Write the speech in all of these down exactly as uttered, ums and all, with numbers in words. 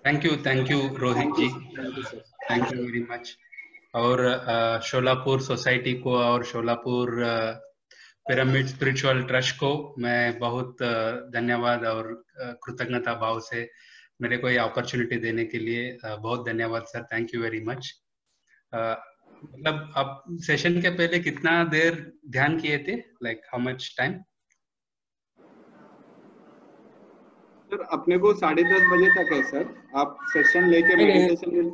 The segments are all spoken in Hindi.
Thank you thank you Rohit ji, thank you sir. Thank you very much. और uh, शोलापुर सोसाइटी को और शोलापुर पिरामिड स्पिरिचुअल ट्रस्ट को मैं बहुत uh, धन्यवाद और uh, कृतज्ञता भाव से मेरे को ये अपॉर्चुनिटी देने के लिए uh, बहुत धन्यवाद sir, thank you very much. मतलब आप सेशन के पहले कितना देर ध्यान किए थे, like how much time? Sir अपने को साढ़े दस बजे तक है सर, आप सेशन लेके मेडिटेशन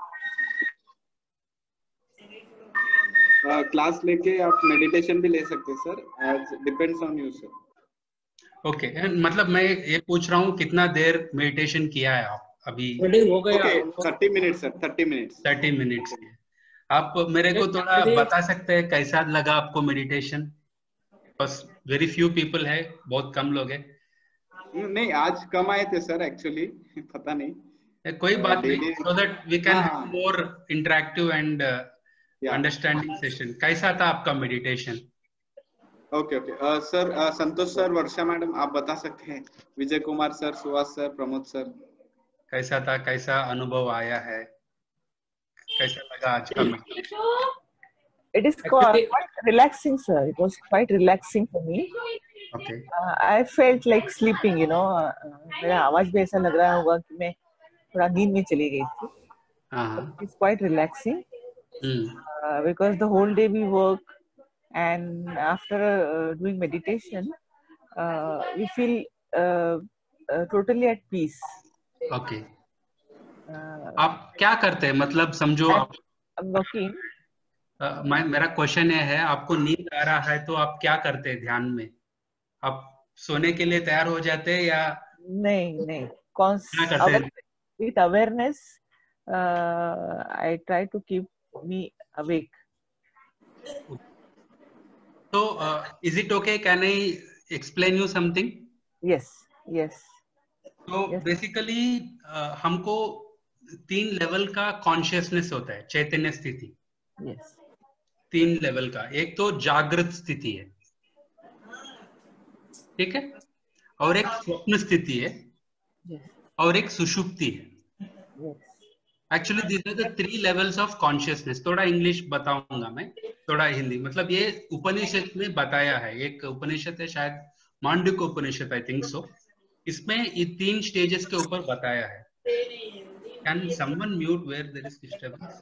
क्लास लेके आप मेडिटेशन भी ले सकते हैं sir, depends on you sir. Okay okay, मतलब मैं ये पूछ रहा हूँ कितना देर मेडिटेशन किया है आप अभी? हो गया okay thirty minutes sir, thirty minutes thirty minutes के। आप मेरे को थोड़ा बता सकते हैं कैसा लगा आपको मेडिटेशन? बस वेरी फ्यू पीपल है, बहुत कम लोग है। नहीं आज कम आए थे सर एक्चुअली, पता नहीं, कोई बात नहीं, सो दैट वी कैन हाँ, have more interactive and understanding session. कैसा था आपका meditation? Okay okay sir, Santosh sir, Varsha madam आप बता सकते हैं, Vijay Kumar sir, Suhas sir, Pramod sir कैसा था, कैसा अनुभव आया है, कैसा लगा आज का meditation? It is quite relaxing, sir. It was quite relaxing for me. Okay. Uh, I felt like sleeping, you know. मेरा आवाज भी ऐसा लग रहा होगा कि मैं थोड़ा नींद में चली गई थी. It's quite relaxing hmm. uh, because the whole day we work, and after uh, doing meditation, uh, we feel uh, uh, totally at peace. Okay. Uh, आप क्या करते हैं, मतलब समझो आप I'm working. Uh, मैं मेरा क्वेश्चन ये है, आपको नींद आ रहा है तो आप क्या करते हैं ध्यान में? आप सोने के लिए तैयार हो जाते हैं या नहीं नहीं क्या करते हैं? With awareness, uh, I try to keep me awake. So, uh, is it okay? Can I explain you something? Yes, yes. So yes. Basically, uh, हमको तीन लेवल का कॉन्शियसनेस होता है, चैतन्य स्थिति। Yes. तीन लेवल का, एक तो जागृत स्थिति है, ठीक है, और एक स्वप्न स्थिति है, yes. और एक सुषुप्ति है। Actually this are the three levels of consciousness. थोड़ा इंग्लिश बताऊंगा मैं, थोड़ा हिंदी, मतलब ये उपनिषद में बताया है, एक उपनिषद है शायद मांडुक्य उपनिषद, आई थिंक सो, इसमें ये तीन स्टेजेस के ऊपर बताया है। Can someone mute where there is disturbance?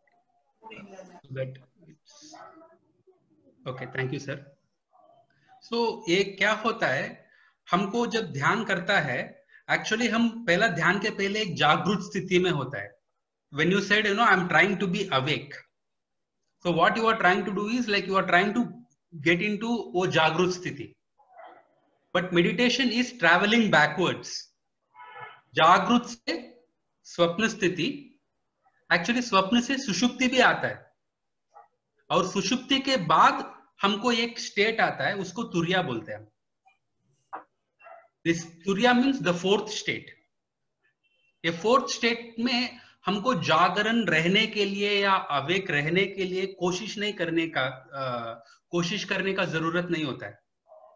But okay, thank you sir. So ये क्या होता है, हमको जब ध्यान करता है, एक्चुअली हम पहला ध्यान के पहले एक जागृत स्थिति में होता है। When you said, you know, I'm trying to be awake, so what you are trying to do is like you are trying to get into वो जागृत स्थिति, but meditation is traveling backwards, जागृत से स्वप्न स्थिति, एक्चुअली स्वप्न से सुषुप्ति भी आता है, और सुषुप्ति के बाद हमको एक स्टेट आता है, उसको तुरिया बोलते हैं। दिस तुरिया मीन्स द फोर्थ स्टेट। ये फोर्थ स्टेट में हमको जागरण रहने के लिए या अवेक रहने के लिए कोशिश नहीं करने का आ, कोशिश करने का जरूरत नहीं होता है,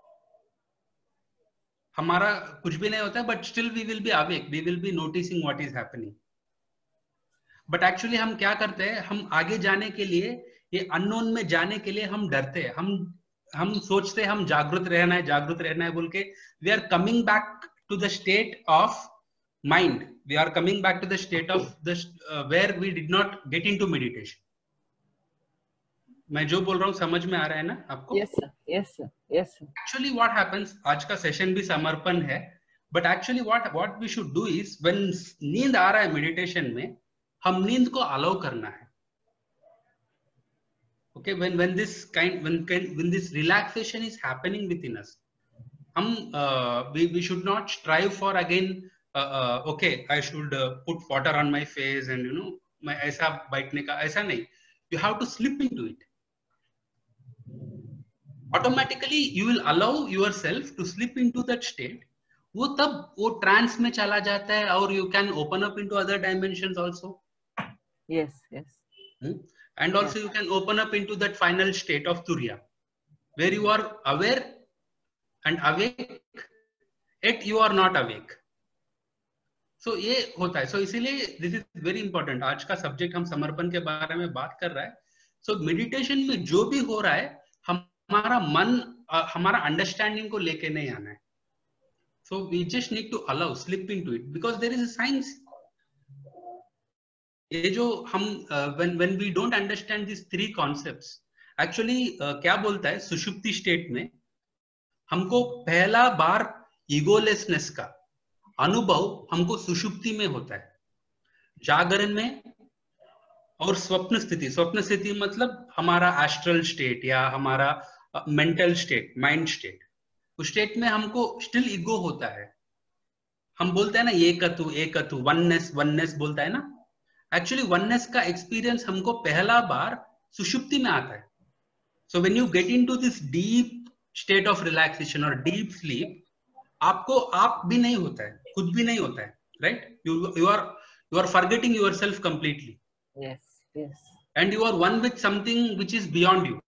हमारा कुछ भी नहीं होता है, but still we will be awake, we will be noticing what is happening. But actually हम क्या करते हैं, हम आगे जाने के लिए, ये अननोन में जाने के लिए हम डरते हैं, हम हम सोचते हैं हम जागृत रहना है, जागृत रहना है बोल के we are coming back to the state of mind, we are coming back to the state of the uh, where we did not get into meditation. मैं जो बोल रहा हूँ समझ में आ रहा है ना आपको? Yes sir, yes sir, yes sir. Actually what happens, आज का सेशन भी समर्पण है, but actually what what we should do is when नींद आ रहा है मेडिटेशन में, हम नींद को अलाउ करना है। Okay, when when this kind when when this relaxation is happening within us, हम uh, we we should not strive for again Uh, uh, okay, I should uh, put water on my face and you know, मैं ऐसा बैठने का, ऐसा नहीं। You have to slip into it. Automatically, you will allow yourself to slip into that state. वो तब वो ट्रांस में चला जाता है, और you can open up into other dimensions also. Yes, yes. Hmm? And also yes. You can open up into that final state of Turiya, where you are aware and awake, yet you are not awake. So so, ये होता है. सो so, इसीलिए दिस इज वेरी इंपॉर्टेंट. आज का सब्जेक्ट हम समर्पण के बारे में बात कर रहा है. सो so, मेडिटेशन में जो भी हो रहा है, हमारा मन, हमारा अंडरस्टैंडिंग को लेके नहीं आना है. So we just need to allow slip into it because there is a science. ये जो हम when when we don't understand this three concepts, actually क्या बोलता है, सुषुप्ति स्टेट में हमको पहला बार ईगोलेसनेस का अनुभव हमको सुषुप्ति में होता है. जागरण में और स्वप्न स्थिति, स्वप्न स्थिति मतलब हमारा एस्ट्रल स्टेट या हमारा मेंटल स्टेट, माइंड स्टेट, उस स्टेट में हमको स्टिल ईगो होता है. हम बोलते हैं ना एकतु एकतु, वननेस वननेस बोलता है ना. एक्चुअली वननेस का एक्सपीरियंस हमको पहला बार सुषुप्ति में आता है. So when you get into this deep state of relaxation और डीप स्लीप, आपको आप भी नहीं होता है, खुद भी नहीं होता है, right? You you are you are forgetting yourself completely. Yes, yes. And you are one with something which is beyond you.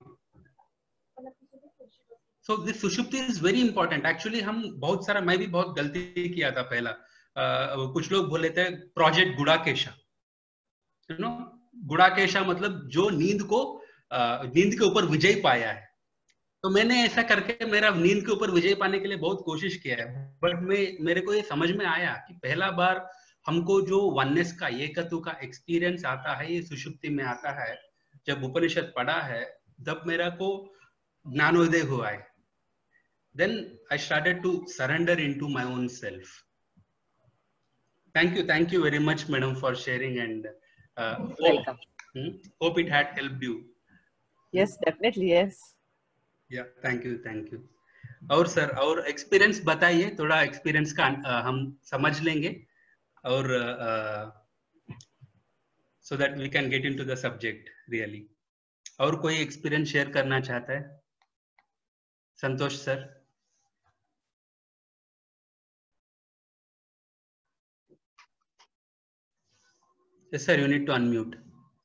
So this सुषुप्ति is very important. Actually हम बहुत सारा, मैं भी बहुत गलती किया था पहला. uh, कुछ लोग बोले थे project Gudakesha, you know. Gudakesha मतलब जो नींद को uh, नींद के ऊपर विजय पाया है. तो मैंने ऐसा करके मेरा नींद के ऊपर विजय पाने के लिए बहुत कोशिश किया है. बट मैं मेरे को ये समझ में आया कि पहला बार हमको जो वननेस का, एकत्व का एक्सपीरियंस आता है, ये सुषुप्ति में आता है. जब उपनिषद पढ़ा है तब मेरा को ज्ञानोदय हुआ है. Then I started to surrender into my own self. Thank you, thank you very much madam for sharing and Welcome. Hope it had helped you. Yes, definitely, yes. या थैंक यू, थैंक यू. और सर, और एक्सपीरियंस बताइए, थोड़ा एक्सपीरियंस का uh, हम समझ लेंगे और so that we can get into the subject really. और कोई एक्सपीरियंस शेयर करना चाहता है? Santosh sir. Yes sir, you need to unmute.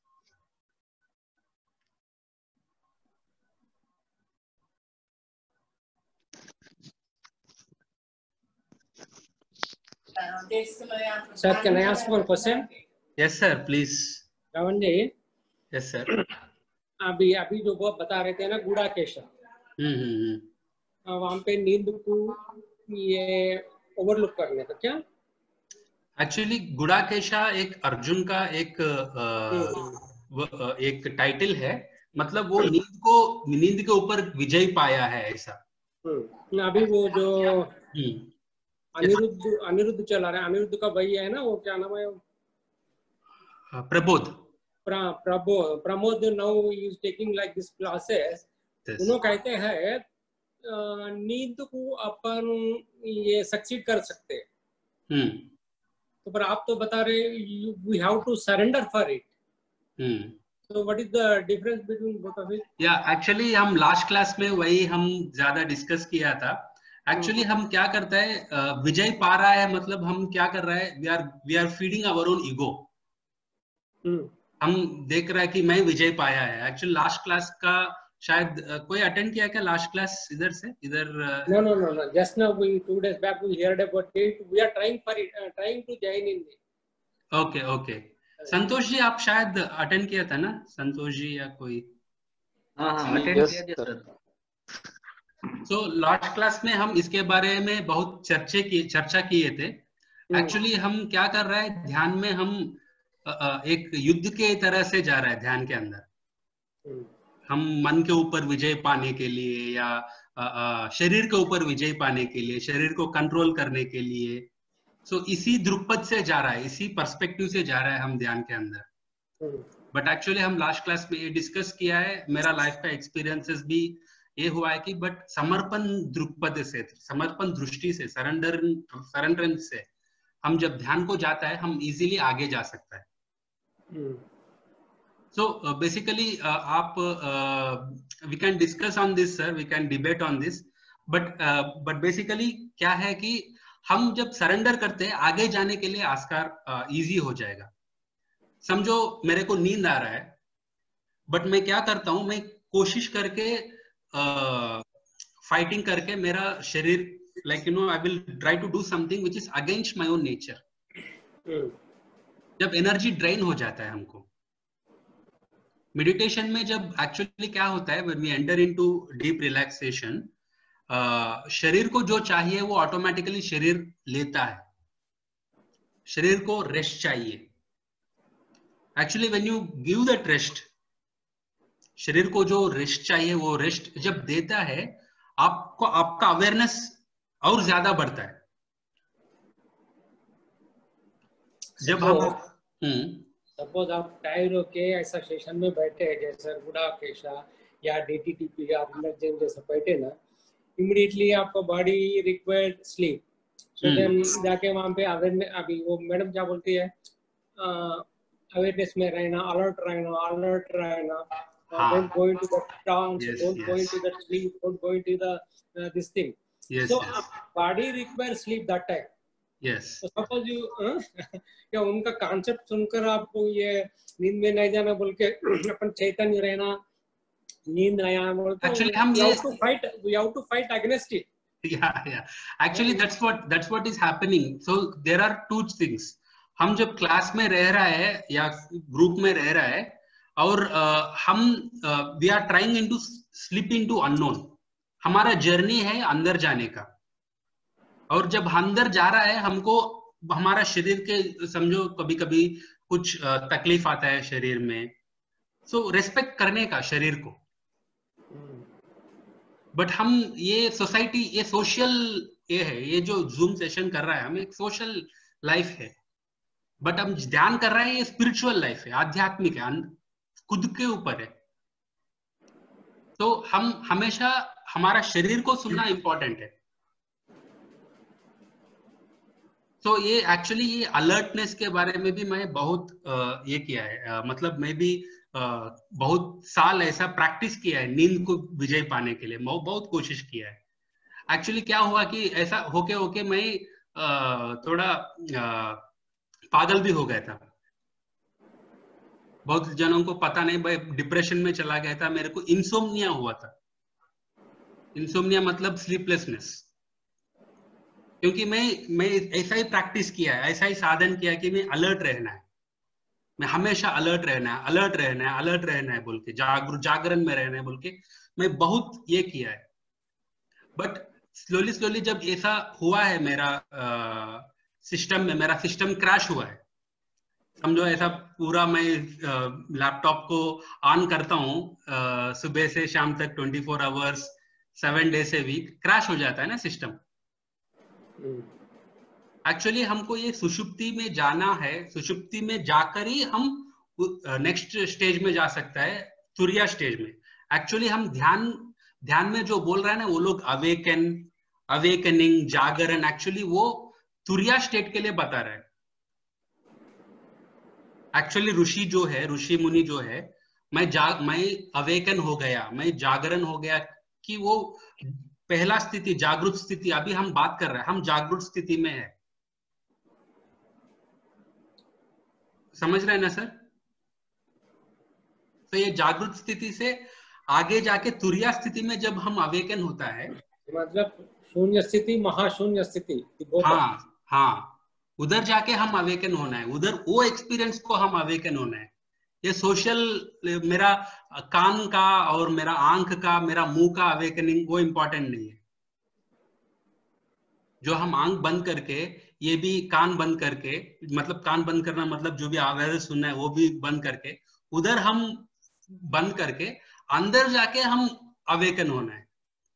Sir, can I ask one question? Yes sir, please. Ravan ji. Yes sir. अभी अभी जो वो बता रहे थे ना गुड़ाकेशा, हम्म हम्म. वहां पे नींद को ये ओवरलुक करने का क्या? एक्चुअली गुड़ाकेशा एक अर्जुन का एक आ, एक टाइटल है. मतलब वो नींद को, नींद के ऊपर विजय पाया है ऐसा. अभी वो जो अनिरुद्ध अनिरुद्ध चला रहा है, अनिरुद्ध का भाई है ना, वो क्या नाम है? Prabodh. Prabodh Pramod now is taking like this classes. उन्होंने कहते हैं नींद को अपन ये सक्सीड कर सकते हैं. हम्म. तो पर आप तो बता रहे we have to surrender for it. Hmm. So what is the difference between both of it? या एक्चुअली हम लास्ट क्लास में वही हम ज्यादा डिस्कस किया था. एक्चुअली हम क्या करते हैं, विजय पा रहा है मतलब हम क्या कर रहे हैं, we are we are feeding our own ego. हम देख रहे हैं कि मैं विजय पाया है. एक्चुअली लास्ट क्लास का शायद uh, कोई अटेंड किया क्या लास्ट क्लास इधर से इधर? No no no no just now we two days back we heard about it. We are trying for it, trying to join in. Okay okay. Santosh ji आप शायद अटेंड किया था ना, संतोष जी या कोई? हाँ हाँ अटेंड किया सर. सो लास्ट क्लास में हम इसके बारे में बहुत चर्चे की चर्चा किए थे. एक्चुअली हम क्या कर रहे हैं, ध्यान में हम एक युद्ध के तरह से जा रहा है. ध्यान के अंदर हम मन के ऊपर विजय पाने के लिए या शरीर के ऊपर विजय पाने के लिए, शरीर को कंट्रोल करने के लिए, सो so, इसी दृक्पथ से जा रहा है, इसी पर्सपेक्टिव से जा रहा है हम ध्यान के अंदर. बट एक्चुअली हम लास्ट क्लास में ये डिस्कस किया है, मेरा लाइफ का एक्सपीरियंसेस भी ये हुआ है कि बट समर्पण दृक्पथ से, समर्पण दृष्टि से, सरेंडर सरेंडरेंस से हम जब ध्यान को जाता है, हम इजीली आगे जा सकता है. सो बेसिकली आप we can discuss on this sir, we can debate on this. But but basically क्या है कि हम जब सरेंडर करते हैं, आगे जाने के लिए आस्कार इजी uh, हो जाएगा. समझो मेरे को नींद आ रहा है, बट मैं क्या करता हूं, मैं कोशिश करके फाइटिंग uh, करके मेरा शरीर, like you know, I will try to do something which is against my own nature. जब एनर्जी ड्रेन हो जाता है हमको मेडिटेशन में, जब एक्चुअली क्या होता है, when we enter into deep relaxation, शरीर को जो चाहिए वो ऑटोमेटिकली शरीर लेता है। शरीर को रेस्ट चाहिए। Actually when you give that rest, शरीर को जो रेस्ट चाहिए वो रेस्ट जब देता है, आपको आपका अवेयरनेस और ज्यादा बढ़ता है। जब हम हम्म सपोज आप टायर होके ऐसा सेशन में बैठे हैं, जैसे गुड़ा केशा या डीटीटीपी या इमर्जेंस जैसा बैठे ना, इमीडिएटली आपका body required sleep. So then जाके वहां पे अवेयरनेस, अभी वो मैडम क्या बोलती है, अवेयरनेस में रहना, अलर्ट रहना, अलर्ट रहना, don't go into the trance, don't go into the sleep, don't go into the this thing. So body require sleep that time. Yes. तो सपोज यू क्या उनका कॉन्सेप्ट सुनकर आपको ये नींद में नहीं जाना बोल के अपन चैतन्य रहना, नींद नहीं आना बोल के Actually, हम ये to fight, we have to fight against it. Yeah, yeah. Actually, that's what that's what is happening. So there are two things. हम जब क्लास में रह रहा है या ग्रुप में रह रहा है और uh, हम we are trying into slip into unknown, हमारा जर्नी है अंदर जाने का। और जब अंदर जा रहा है, हमको हमारा शरीर के समझो कभी कभी कुछ तकलीफ आता है शरीर में, सो so, रेस्पेक्ट करने का शरीर को। बट हम ये सोसाइटी, ये सोशल ये है, ये जो जूम सेशन कर रहा है, हम एक सोशल लाइफ है, बट हम ध्यान कर रहे हैं ये स्पिरिचुअल लाइफ है, आध्यात्मिक है, खुद के ऊपर है। तो हम हमेशा हमारा शरीर को सुनना इंपॉर्टेंट है। तो so, ये एक्चुअली ये अलर्टनेस के बारे में भी मैं बहुत uh, ये किया है, uh, मतलब मैं भी uh, बहुत साल ऐसा प्रैक्टिस किया है नींद को विजय पाने के लिए, मैं बहुत कोशिश किया है। एक्चुअली क्या हुआ कि ऐसा होके होके मैं uh, थोड़ा uh, पागल भी हो गया था। बहुत जनों को पता नहीं, भाई डिप्रेशन में चला गया था, मेरे को इंसोम्निया हुआ था। इंसोम्निया मतलब स्लीपलेसनेस। क्योंकि मैं मैं ऐसा ही प्रैक्टिस किया है, ऐसा ही साधन किया कि मैं अलर्ट रहना है, मैं हमेशा अलर्ट रहना है, अलर्ट रहना है, अलर्ट रहना है बोल के, जागरूक जागरण में रहना है बोल के मैं बहुत ये किया है। बट स्लोली स्लोली जब ऐसा हुआ है मेरा सिस्टम में, मेरा सिस्टम क्रैश हुआ है, समझो ऐसा पूरा मैं लैपटॉप को ऑन करता हूँ सुबह से शाम तक twenty four hours seven days a week, crash हो जाता है ना सिस्टम। एक्चुअली हमको ये सुषुप्ति में जाना है, सुषुप्ति में जाकर ही हम नेक्स्ट स्टेज में जा सकता है, तुरिया स्टेज में। एक्चुअली हम ध्यान ध्यान में जो बोल रहा है ना वो लोग अवेकन, अवेकनिंग, जागरण, एक्चुअली वो तुरिया स्टेट के लिए बता रहा है। एक्चुअली ऋषि जो है, ऋषि मुनि जो है, मैं जाग मैं अवेकन हो गया, मैं जागरण हो गया, कि वो पहला स्थिति जागरूक स्थिति, अभी हम बात कर रहे हैं, हम जागरूक स्थिति में है। समझ रहे हैं ना सर? तो ये जागरूक स्थिति से आगे जाके तुरिया स्थिति में जब हम अवेकन होता है, मतलब शून्य स्थिति, महाशून्य स्थिति, हाँ हाँ, उधर जाके हम अवेकन होना है, उधर वो एक्सपीरियंस को हम अवेकन होना है। ये सोशल, मेरा कान का और मेरा आंख का, मेरा मुंह का अवेकनिंग वो इंपॉर्टेंट नहीं है। जो हम आंख बंद करके, ये भी कान बंद करके, मतलब कान बंद करना मतलब जो भी आवाज सुनना है वो भी बंद करके, उधर हम बंद करके अंदर जाके हम अवेकन होना है,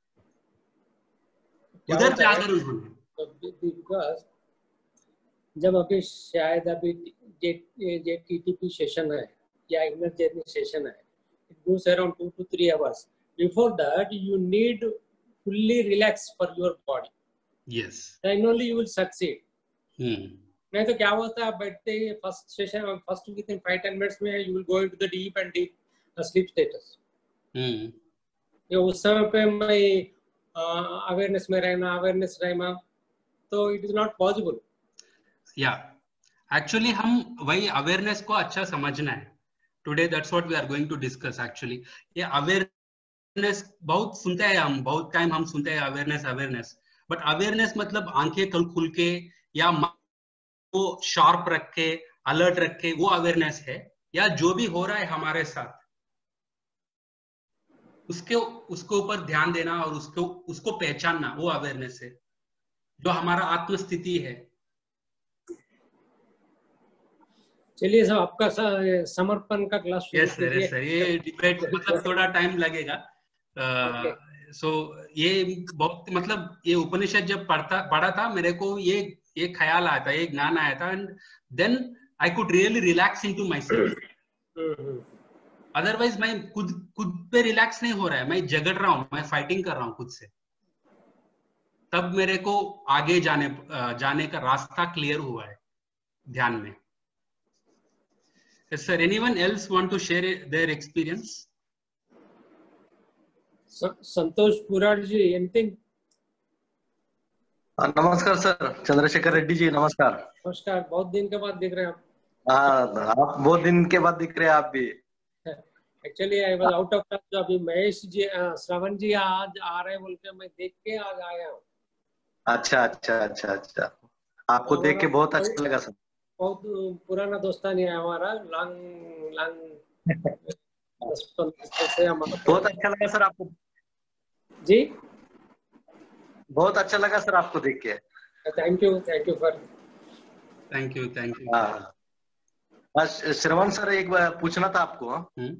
उधर जाकर होना है। जब अभी शायद अभी जे जे टीटीपी सेशन है या इनर जर्नी सेशन है, it goes around two to three hours. Before that, you need fully relax for your body. Yes. Then only you will succeed. Hmm. नहीं तो क्या होता है, आप बैठते ही first session, first within five ten minutes में you will go into the deep and deep uh, sleep status. Hmm. ये उस समय पे मैं अवेयरनेस में रहना, अवेयरनेस रहना, तो it is not possible. या एक्चुअली हम वही अवेयरनेस को अच्छा समझना है। Today that's what we are going to discuss. Actually ये अवेयरनेस बहुत सुनते हैं हम, बहुत टाइम हम सुनते हैं अवेयरनेस अवेयरनेस, बट अवेयरनेस मतलब आंखें कल खुल के या को शार्प रख के, अलर्ट रख के, वो अवेयरनेस है, या जो भी हो रहा है हमारे साथ उसके उसके ऊपर ध्यान देना और उसको उसको पहचानना, वो अवेयरनेस है जो हमारा आत्मस्थिति है। चलिए सर, आपका समर्पण का क्लास शुरू यस सर, यस सर, ये डिबेट मतलब थोड़ा टाइम लगेगा। सो uh, so, ये बहुत मतलब ये उपनिषद जब पढ़ता पढ़ा था मेरे को ये ये ख्याल आया था, ये ज्ञान आया था, and then I could really relax into myself. Otherwise मैं खुद खुद पे रिलैक्स नहीं हो रहा है, मैं झगड़ रहा हूँ, मैं फाइटिंग कर रहा हूँ खुद से। तब मेरे को आगे जाने जाने का रास्ता क्लियर हुआ है ध्यान में। Yes, sir. Anyone else want to share their experience? Santosh Purad ji, anything? नमस्कार सर, चंद्रशेखर रेड्डी जी, नमस्कार। नमस्कार, बहुत दिन के बाद दिख रहे हैं आप। हाँ, आप बहुत दिन के बाद दिख रहे हैं आप भी। Actually I was out of touch, अभी महेश जी, श्रवण जी आज आ रहे हैं बोल के मैं देख के आज आया हूँ। अच्छा अच्छा अच्छा अच्छा, आपको देख के बहुत अच्छा लगा सर। बहुत पुराना दोस्तानी है हमारा, लॉन्ग लॉन्ग से हमारा। बहुत अच्छा लगा सर आपको जी, बहुत अच्छा लगा सर आपको देख के। Thank you, thank you for thank you thank you. हाँ, श्रवण सर, एक बार पूछना था आपको।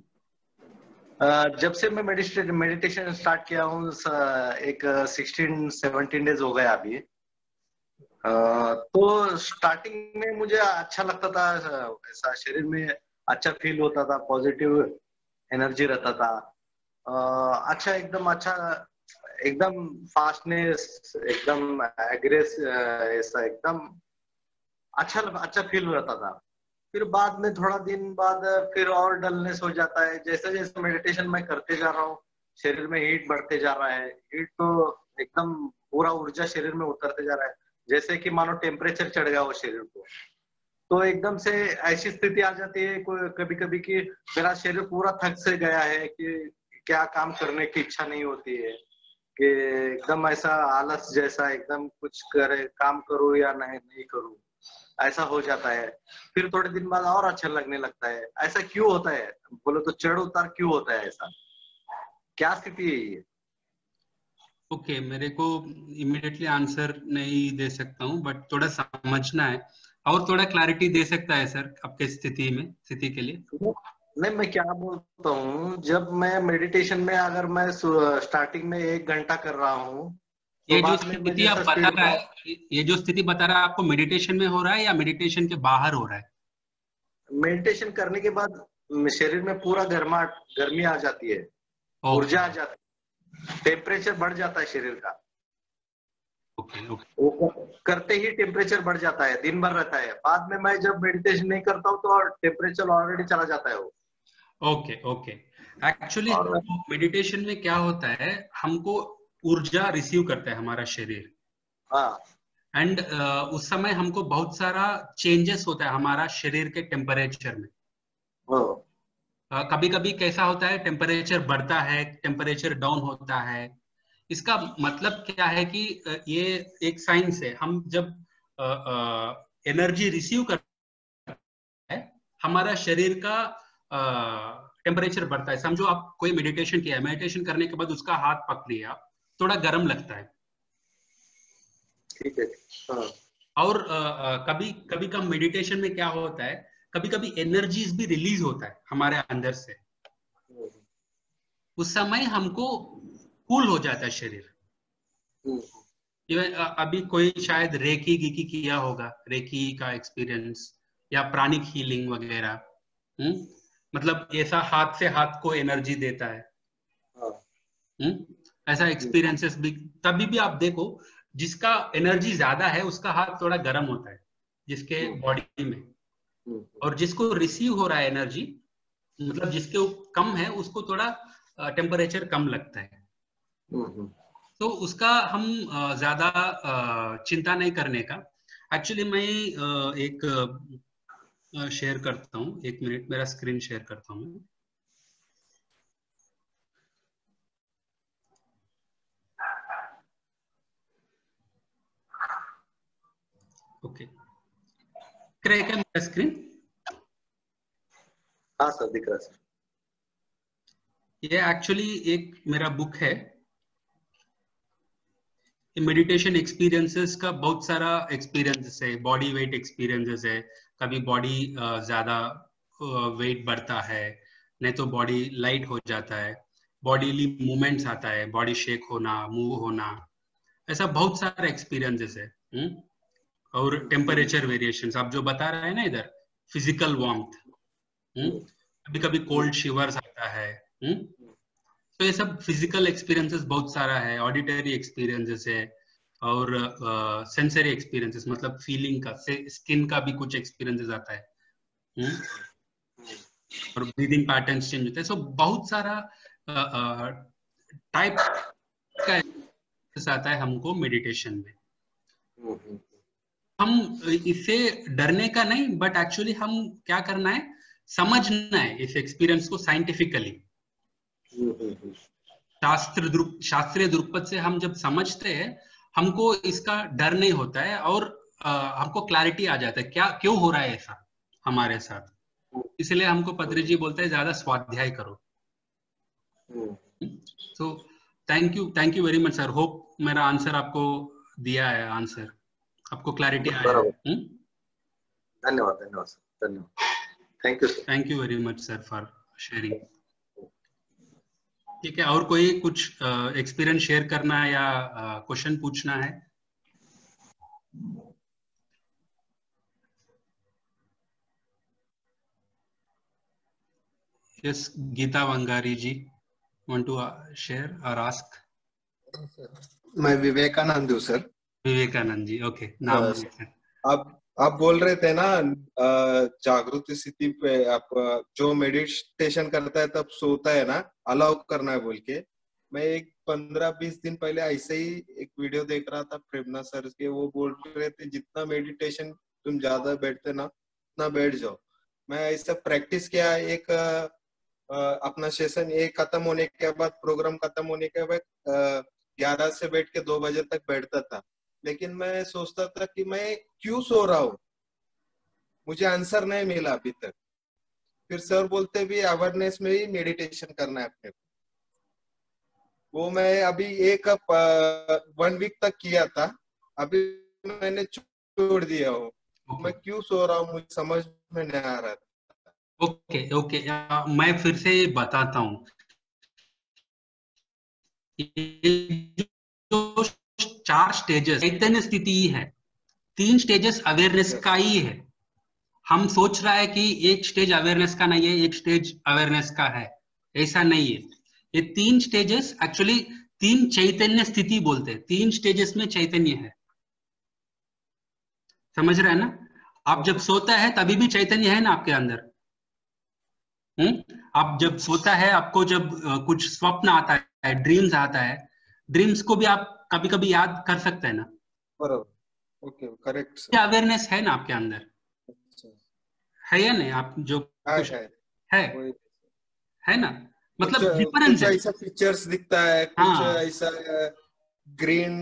जब से मैं मेडिटेशन मेडिटेशन स्टार्ट किया हूँ, एक सिक्सटीन सेवनटीन डेज हो गए अभी। Uh, तो स्टार्टिंग में मुझे अच्छा लगता था, ऐसा शरीर में अच्छा फील होता था, पॉजिटिव एनर्जी रहता था, uh, अच्छा एकदम अच्छा एकदम फास्टनेस, एकदम एग्रेस, ऐसा एकदम अच्छा अच्छा फील रहता था। फिर बाद में थोड़ा दिन बाद फिर और डलनेस हो जाता है। जैसे जैसे मेडिटेशन मैं करते जा रहा हूँ, शरीर में हीट बढ़ते जा रहा है। हीट तो एकदम पूरा ऊर्जा शरीर में उतरते जा रहा है, जैसे कि मानो टेम्परेचर चढ़ गया हो शरीर को। तो एकदम से ऐसी स्थिति आ जाती है कभी कभी कि मेरा शरीर पूरा थक से गया है कि क्या काम करने की इच्छा नहीं होती है, कि एकदम ऐसा आलस जैसा, एकदम कुछ करे काम करूँ या नहीं नहीं करूँ, ऐसा हो जाता है। फिर थोड़े दिन बाद और अच्छा लगने लगता है। ऐसा क्यों होता है बोलो तो, चढ़ उतार क्यों होता है, ऐसा क्या स्थिति है ये? ओके okay, मेरे को इमीडिएटली आंसर नहीं दे सकता हूँ, बट थोड़ा समझना है और थोड़ा क्लैरिटी दे सकता है सर आपके स्थिति में स्थिति के लिए। नहीं, मैं क्या बोलता हूँ, जब मैं मेडिटेशन में अगर मैं स्टार्टिंग में एक घंटा कर रहा हूँ, ये जो स्थिति आप बता रहा है, ये जो स्थिति बता रहा है आपको मेडिटेशन में हो रहा है या मेडिटेशन के बाहर हो रहा है? मेडिटेशन करने के बाद शरीर में पूरा गर्माहट गर्मी आ जाती है, ऊर्जा आ जाती है, टेम्परेचर बढ़ जाता है शरीर का। ओके ओके, वो करते ही टेम्परेचर बढ़ जाता है, दिन भर रहता है। बाद में मैं जब मेडिटेशन नहीं करता हूँ तो टेम्परेचर ऑलरेडी चला जाता है वो। Okay okay. एक्चुअली मेडिटेशन में क्या होता है, हमको ऊर्जा रिसीव करता है हमारा शरीर। हाँ, एंड uh, उस समय हमको बहुत सारा चेंजेस होता है हमारा शरीर के टेम्परेचर में। uh, कभी कभी कैसा होता है, टेम्परेचर बढ़ता है, टेम्परेचर डाउन होता है। इसका मतलब क्या है कि uh, ये एक साइंस है। हम जब एनर्जी uh, रिसीव uh, करते हैं, हमारा शरीर का टेम्परेचर uh, बढ़ता है। समझो आप कोई मेडिटेशन किया है, मेडिटेशन करने के बाद उसका हाथ पकड़िए आप, थोड़ा गर्म लगता है, ठीक है। हाँ। और आ, आ, कभी कभी कम मेडिटेशन में क्या होता है, कभी कभी एनर्जीज भी रिलीज होता है हमारे अंदर से। उस समय हमको कूल हो जाता है शरीर। इवन अभी कोई शायद रेकी गीकी किया होगा, रेकी का एक्सपीरियंस, या प्राणिक हीलिंग वगैरह। हम्म मतलब ऐसा हाथ से हाथ को एनर्जी देता है। हम्म ऐसा एक्सपीरियंसेस भी तभी भी आप देखो, जिसका एनर्जी ज्यादा है उसका हाथ थोड़ा गर्म होता है जिसके बॉडी में, और जिसको रिसीव हो रहा है एनर्जी, मतलब जिसके कम है, उसको थोड़ा टेम्परेचर कम लगता है। तो उसका हम ज्यादा चिंता नहीं करने का। एक्चुअली मैं एक शेयर करता हूँ, एक मिनट मेरा स्क्रीन शेयर करता हूँ। Okay okay. रहा है क्या मेरा स्क्रीन? हाँ सर दिख रहा है सर। ये एक्चुअली एक मेरा बुक है, मेडिटेशन एक्सपीरियंसेस का बहुत सारा एक्सपीरियंसेस है, बॉडी वेट एक्सपीरियंसेस है, कभी बॉडी ज्यादा वेट बढ़ता है, नहीं तो बॉडी लाइट हो जाता है, बॉडीली मूवमेंट्स आता है, बॉडी शेक होना, मूव होना, ऐसा बहुत सारा एक्सपीरियंसेस है। हुँ? और टेम्परेचर वेरिएशंस आप जो बता रहे हैं ना इधर, फिजिकल वार्मथ, कभी कभी कोल्ड शिवर्स आता है, हुँ? तो ये सब फिजिकल एक्सपीरियंसेस बहुत सारा है, ऑडिटरी एक्सपीरियंसेस है, और सेंसरी uh, एक्सपीरियंसेस मतलब फीलिंग का, स्किन का भी कुछ एक्सपीरियंसेस आता है, हुँ? और ब्रीदिंग पैटर्न्स चेंज होते हैं। सो बहुत सारा टाइप uh, uh, का आता है हमको मेडिटेशन में। हम इससे डरने का नहीं, बट एक्चुअली हम क्या करना है, समझना है इस एक्सपीरियंस को साइंटिफिकली, शास्त्र शास्त्रीय दृक्पथ से हम जब समझते हैं, हमको इसका डर नहीं होता है, और आ, हमको क्लैरिटी आ जाता है क्या क्यों हो रहा है ऐसा हमारे साथ। इसलिए हमको पत्री जी बोलते हैं ज्यादा स्वाध्याय करो। So thank you, thank you very much sir. Hope मेरा आंसर आपको दिया है, आंसर आपको क्लैरिटी आया है। धन्यवाद धन्यवाद सर, धन्यवाद, thank you sir. Thank you very much sir for sharing. ठीक है, और कोई कुछ एक्सपीरियंस uh, शेयर करना है या क्वेश्चन uh, पूछना है? Yes, Geeta Vangari ji want to share और आस्क? मैं विवेकानंद हूँ सर। विवेकानंद जी, ओके, नाम सर। आप आप बोल रहे थे ना जागृत स्थिति पे आप जो मेडिटेशन करता है तब सोता है ना, अलाउ करना है बोल के। मैं एक पंद्रह बीस दिन पहले ऐसे ही एक वीडियो देख रहा था प्रेरणा सर के, वो बोल रहे थे जितना मेडिटेशन तुम ज्यादा बैठते ना उतना बैठ जाओ। मैं ऐसा प्रैक्टिस किया, एक अपना सेशन एक खत्म होने के बाद, प्रोग्राम खत्म होने के बाद ग्यारह से बैठ के दो बजे तक बैठता था, लेकिन मैं सोचता था कि मैं क्यों सो रहा हूँ, मुझे आंसर नहीं मिला अभी तक। फिर सर बोलते भी अवेयरनेस में ही मेडिटेशन करना है अपने को। वो मैं अभी एक वन वीक तक किया था, अभी मैंने छोड़ दिया हो। okay. मैं क्यों सो रहा हूँ मुझे समझ में नहीं आ रहा था। Okay okay, okay okay. मैं फिर से बताता हूँ, जो चार स्टेजेस चैतन्य स्थिति ही है, तीन स्टेजेस अवेयरनेस का ही है। हम सोच रहा है कि एक स्टेज अवेयरनेस का नहीं है, एक स्टेज अवेयरनेस का है, ऐसा नहीं है। ये तीन स्टेजेस एक्चुअली तीन चैतन्य स्थिति बोलते हैं, तीन स्टेजेस में चैतन्य है, समझ रहे हैं ना? आप जब सोता है तभी भी चैतन्य है ना आपके अंदर। हम्म आप जब सोता है, आपको जब कुछ स्वप्न आता है, ड्रीम्स आता है, ड्रीम्स को भी आप कभी कभी याद कर सकते हैं ना? बराबर, ओके, करेक्ट सर। अवेयरनेस है ना आपके अंदर, है या नहीं? आप जो कुछ है है, है ना, मतलब डिफरेंस है। ऐसा पिक्चर्स दिखता है, कुछ ऐसा ग्रीन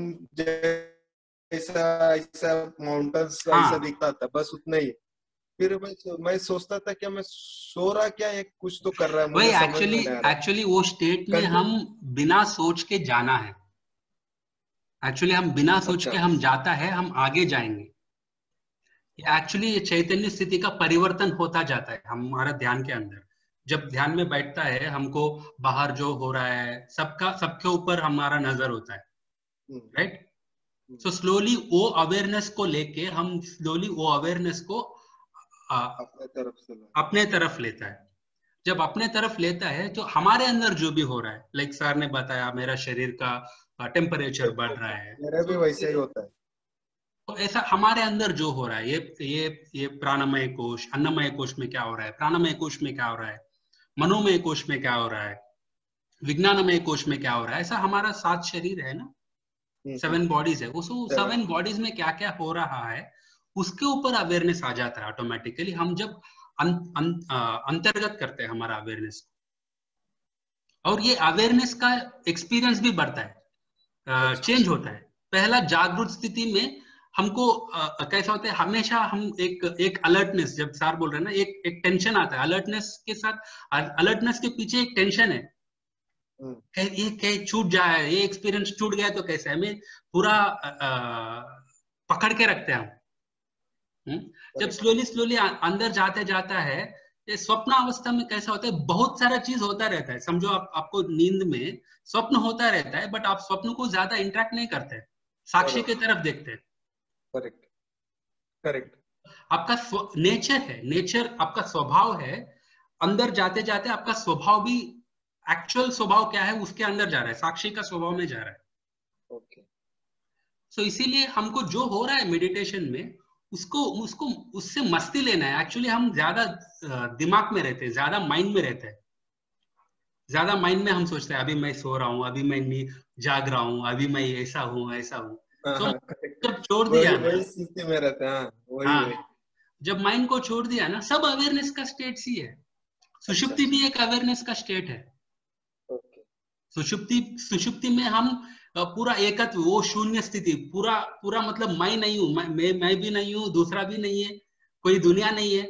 जैसा, ऐसा माउंटेन्स ऐसा दिखता था, बस उतना ही। फिर मैं मैं सोचता था कि मैं सो रहा क्या है, कुछ तो कर रहा है, मुझे समझ में नहीं आ रहा। एक्चुअली वो स्टेट में हम बिना सोच के जाना है, एक्चुअली हम बिना सोच अच्छा। के हम जाता है, हम आगे जाएंगे। एक्चुअली ये चैतन्य स्थिति का परिवर्तन होता जाता है हमारा ध्यान के अंदर। जब ध्यान में बैठता है, हमको बाहर जो हो रहा है सबका सबके ऊपर हमारा नजर होता है, राइट? सो स्लोली वो अवेयरनेस को लेके हम स्लोली वो अवेयरनेस को आ, अपने तरफ से अपने तरफ लेता है। जब अपने तरफ लेता है तो हमारे अंदर जो भी हो रहा है, लाइक सर ने बताया मेरा शरीर का टेम्परेचर बढ़ रहा है, मेरा भी वैसे ही होता है। तो ऐसा हमारे अंदर जो हो रहा है, ये ये ये प्राणमय कोश, अन्नमय कोश में क्या हो रहा है, प्राणमय कोश में क्या हो रहा है, मनोमय कोश में क्या हो रहा है, विज्ञानमय कोश में क्या हो रहा है, ऐसा हमारा सात शरीर है ना, सेवन बॉडीज है। उस सेवन बॉडीज में क्या क्या हो रहा है उसके ऊपर अवेयरनेस आ जाता है ऑटोमेटिकली। हम जब अं, अं, अंतर्गत करते हैं हमारा अवेयरनेस को, और ये अवेयरनेस का एक्सपीरियंस भी बढ़ता है, चेंज होता है। पहला जागरूक स्थिति में हमको uh, कैसा होता है, हमेशा हम एक एक अलर्टनेस, जब सर बोल रहे हैं ना, एक एक टेंशन आता है, अलर्टनेस के साथ, अलर्टनेस के पीछे एक टेंशन है, ये कहीं छूट जाए, ये एक्सपीरियंस छूट गया तो कैसे, हमें पूरा uh, पकड़ के रखते हैं हम। जब स्लोली स्लोली अंदर जाते जाता है, ये स्वप्न अवस्था में कैसा होता है, बहुत सारा चीज होता रहता है। समझो आप, आपको नींद में स्वप्न होता रहता है, बट आप स्वप्न को ज्यादा इंटरेक्ट नहीं करते, साक्षी की तरफ देखते हैं। Correct correct. आपका नेचर है, नेचर आपका स्वभाव है, अंदर जाते जाते आपका स्वभाव भी, एक्चुअल स्वभाव क्या है उसके अंदर जा रहा है, साक्षी का स्वभाव में जा रहा है। ओके। सो इसीलिए हमको जो हो रहा है मेडिटेशन में, उसको उसको उससे मस्ती लेना है। एक्चुअली हम ज्यादा दिमाग में रहते हैं, ज्यादा माइंड में रहते हैं, ज्यादा माइंड में हम सोचते हैं अभी मैं सो रहा हूँ, अभी मैं जाग रहा हूँ, अभी मैं ऐसा हूँ ऐसा हूँ। तो जब छोड़ दिया ना, वही स्थिति में रहते हैं। वही हाँ, वही जब माइंड को छोड़ दिया ना, सब अवेयरनेस का स्टेट ही है। सुषुप्ति भी एक अवेयरनेस का स्टेट है। ओके। सुषुप्ति सुषुप्ति में हम पूरा एकत्व, वो शून्य स्थिति, पूरा पूरा मतलब मैं नहीं हूं, मैं मैं, मैं भी नहीं हूं, दूसरा भी नहीं है, कोई दुनिया नहीं है।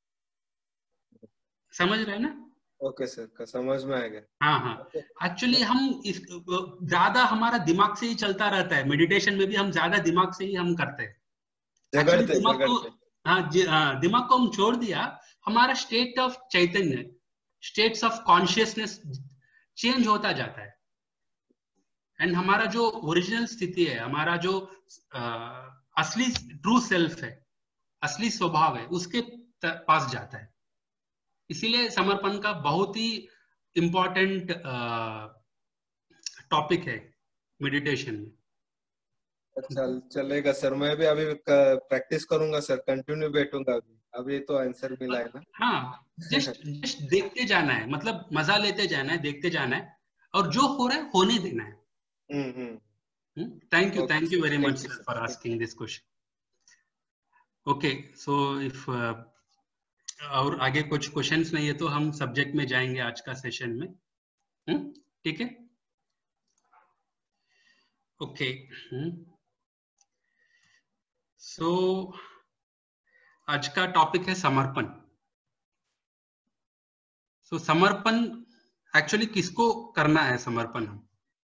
समझ रहे हैं ना? ओके सर, समझ में आएगा। हाँ हाँ, एक्चुअली हम इस ज्यादा हमारा दिमाग से ही चलता रहता है, मेडिटेशन में भी हम ज्यादा दिमाग से ही हम करते हैं। जगड़ते दिमाग को, जगड़ते। हाँ, दिमाग को हम छोड़ दिया, हमारा स्टेट ऑफ चैतन्य, स्टेट्स ऑफ कॉन्शियसनेस चेंज होता जाता है, एंड हमारा जो ओरिजिनल स्थिति है, हमारा जो आ, असली ट्रू सेल्फ है, असली स्वभाव है, उसके पास जाता है। इसीलिए समर्पण का बहुत ही इंपॉर्टेंट टॉपिक है मेडिटेशन में। चल चलेगा सर, मैं भी अभी प्रैक्टिस करूंगा सर, कंटिन्यू बैठूंगा अभी। अभी तो आंसर मिला है ना। हाँ, जस्ट जस्ट देखते जाना है, मतलब मजा लेते जाना है, देखते जाना है, और जो हो रहा है होने देना है। Hmm hmm. Thank you, thank you very Thank much you, sir sir. For asking this question. Okay, so if और आगे कुछ क्वेश्चंस नहीं है तो हम सब्जेक्ट में जाएंगे आज का सेशन में। ठीक है, ओके। सो आज का टॉपिक है समर्पण। सो so, समर्पण एक्चुअली किसको करना है? समर्पण हम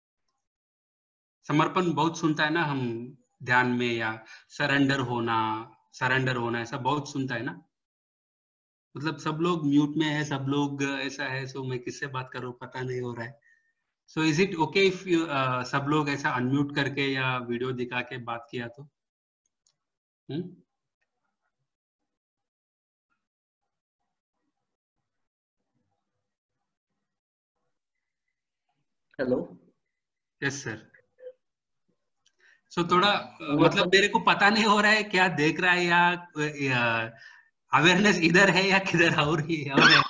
समर्पण बहुत सुनता है ना हम ध्यान में, या सरेंडर होना, सरेंडर होना ऐसा बहुत सुनता है ना, मतलब सब लोग म्यूट में है, सब लोग ऐसा है, सो मैं किससे बात करूं पता नहीं हो रहा है। So is it okay if you सब लोग ऐसा अनम्यूट करके या वीडियो दिखा के बात किया तो? Hmm hello, yes sir. So थोड़ा मतलब मेरे को पता नहीं हो रहा है क्या देख रहा है, या अवेयरनेस इधर है या किधर और ही और है।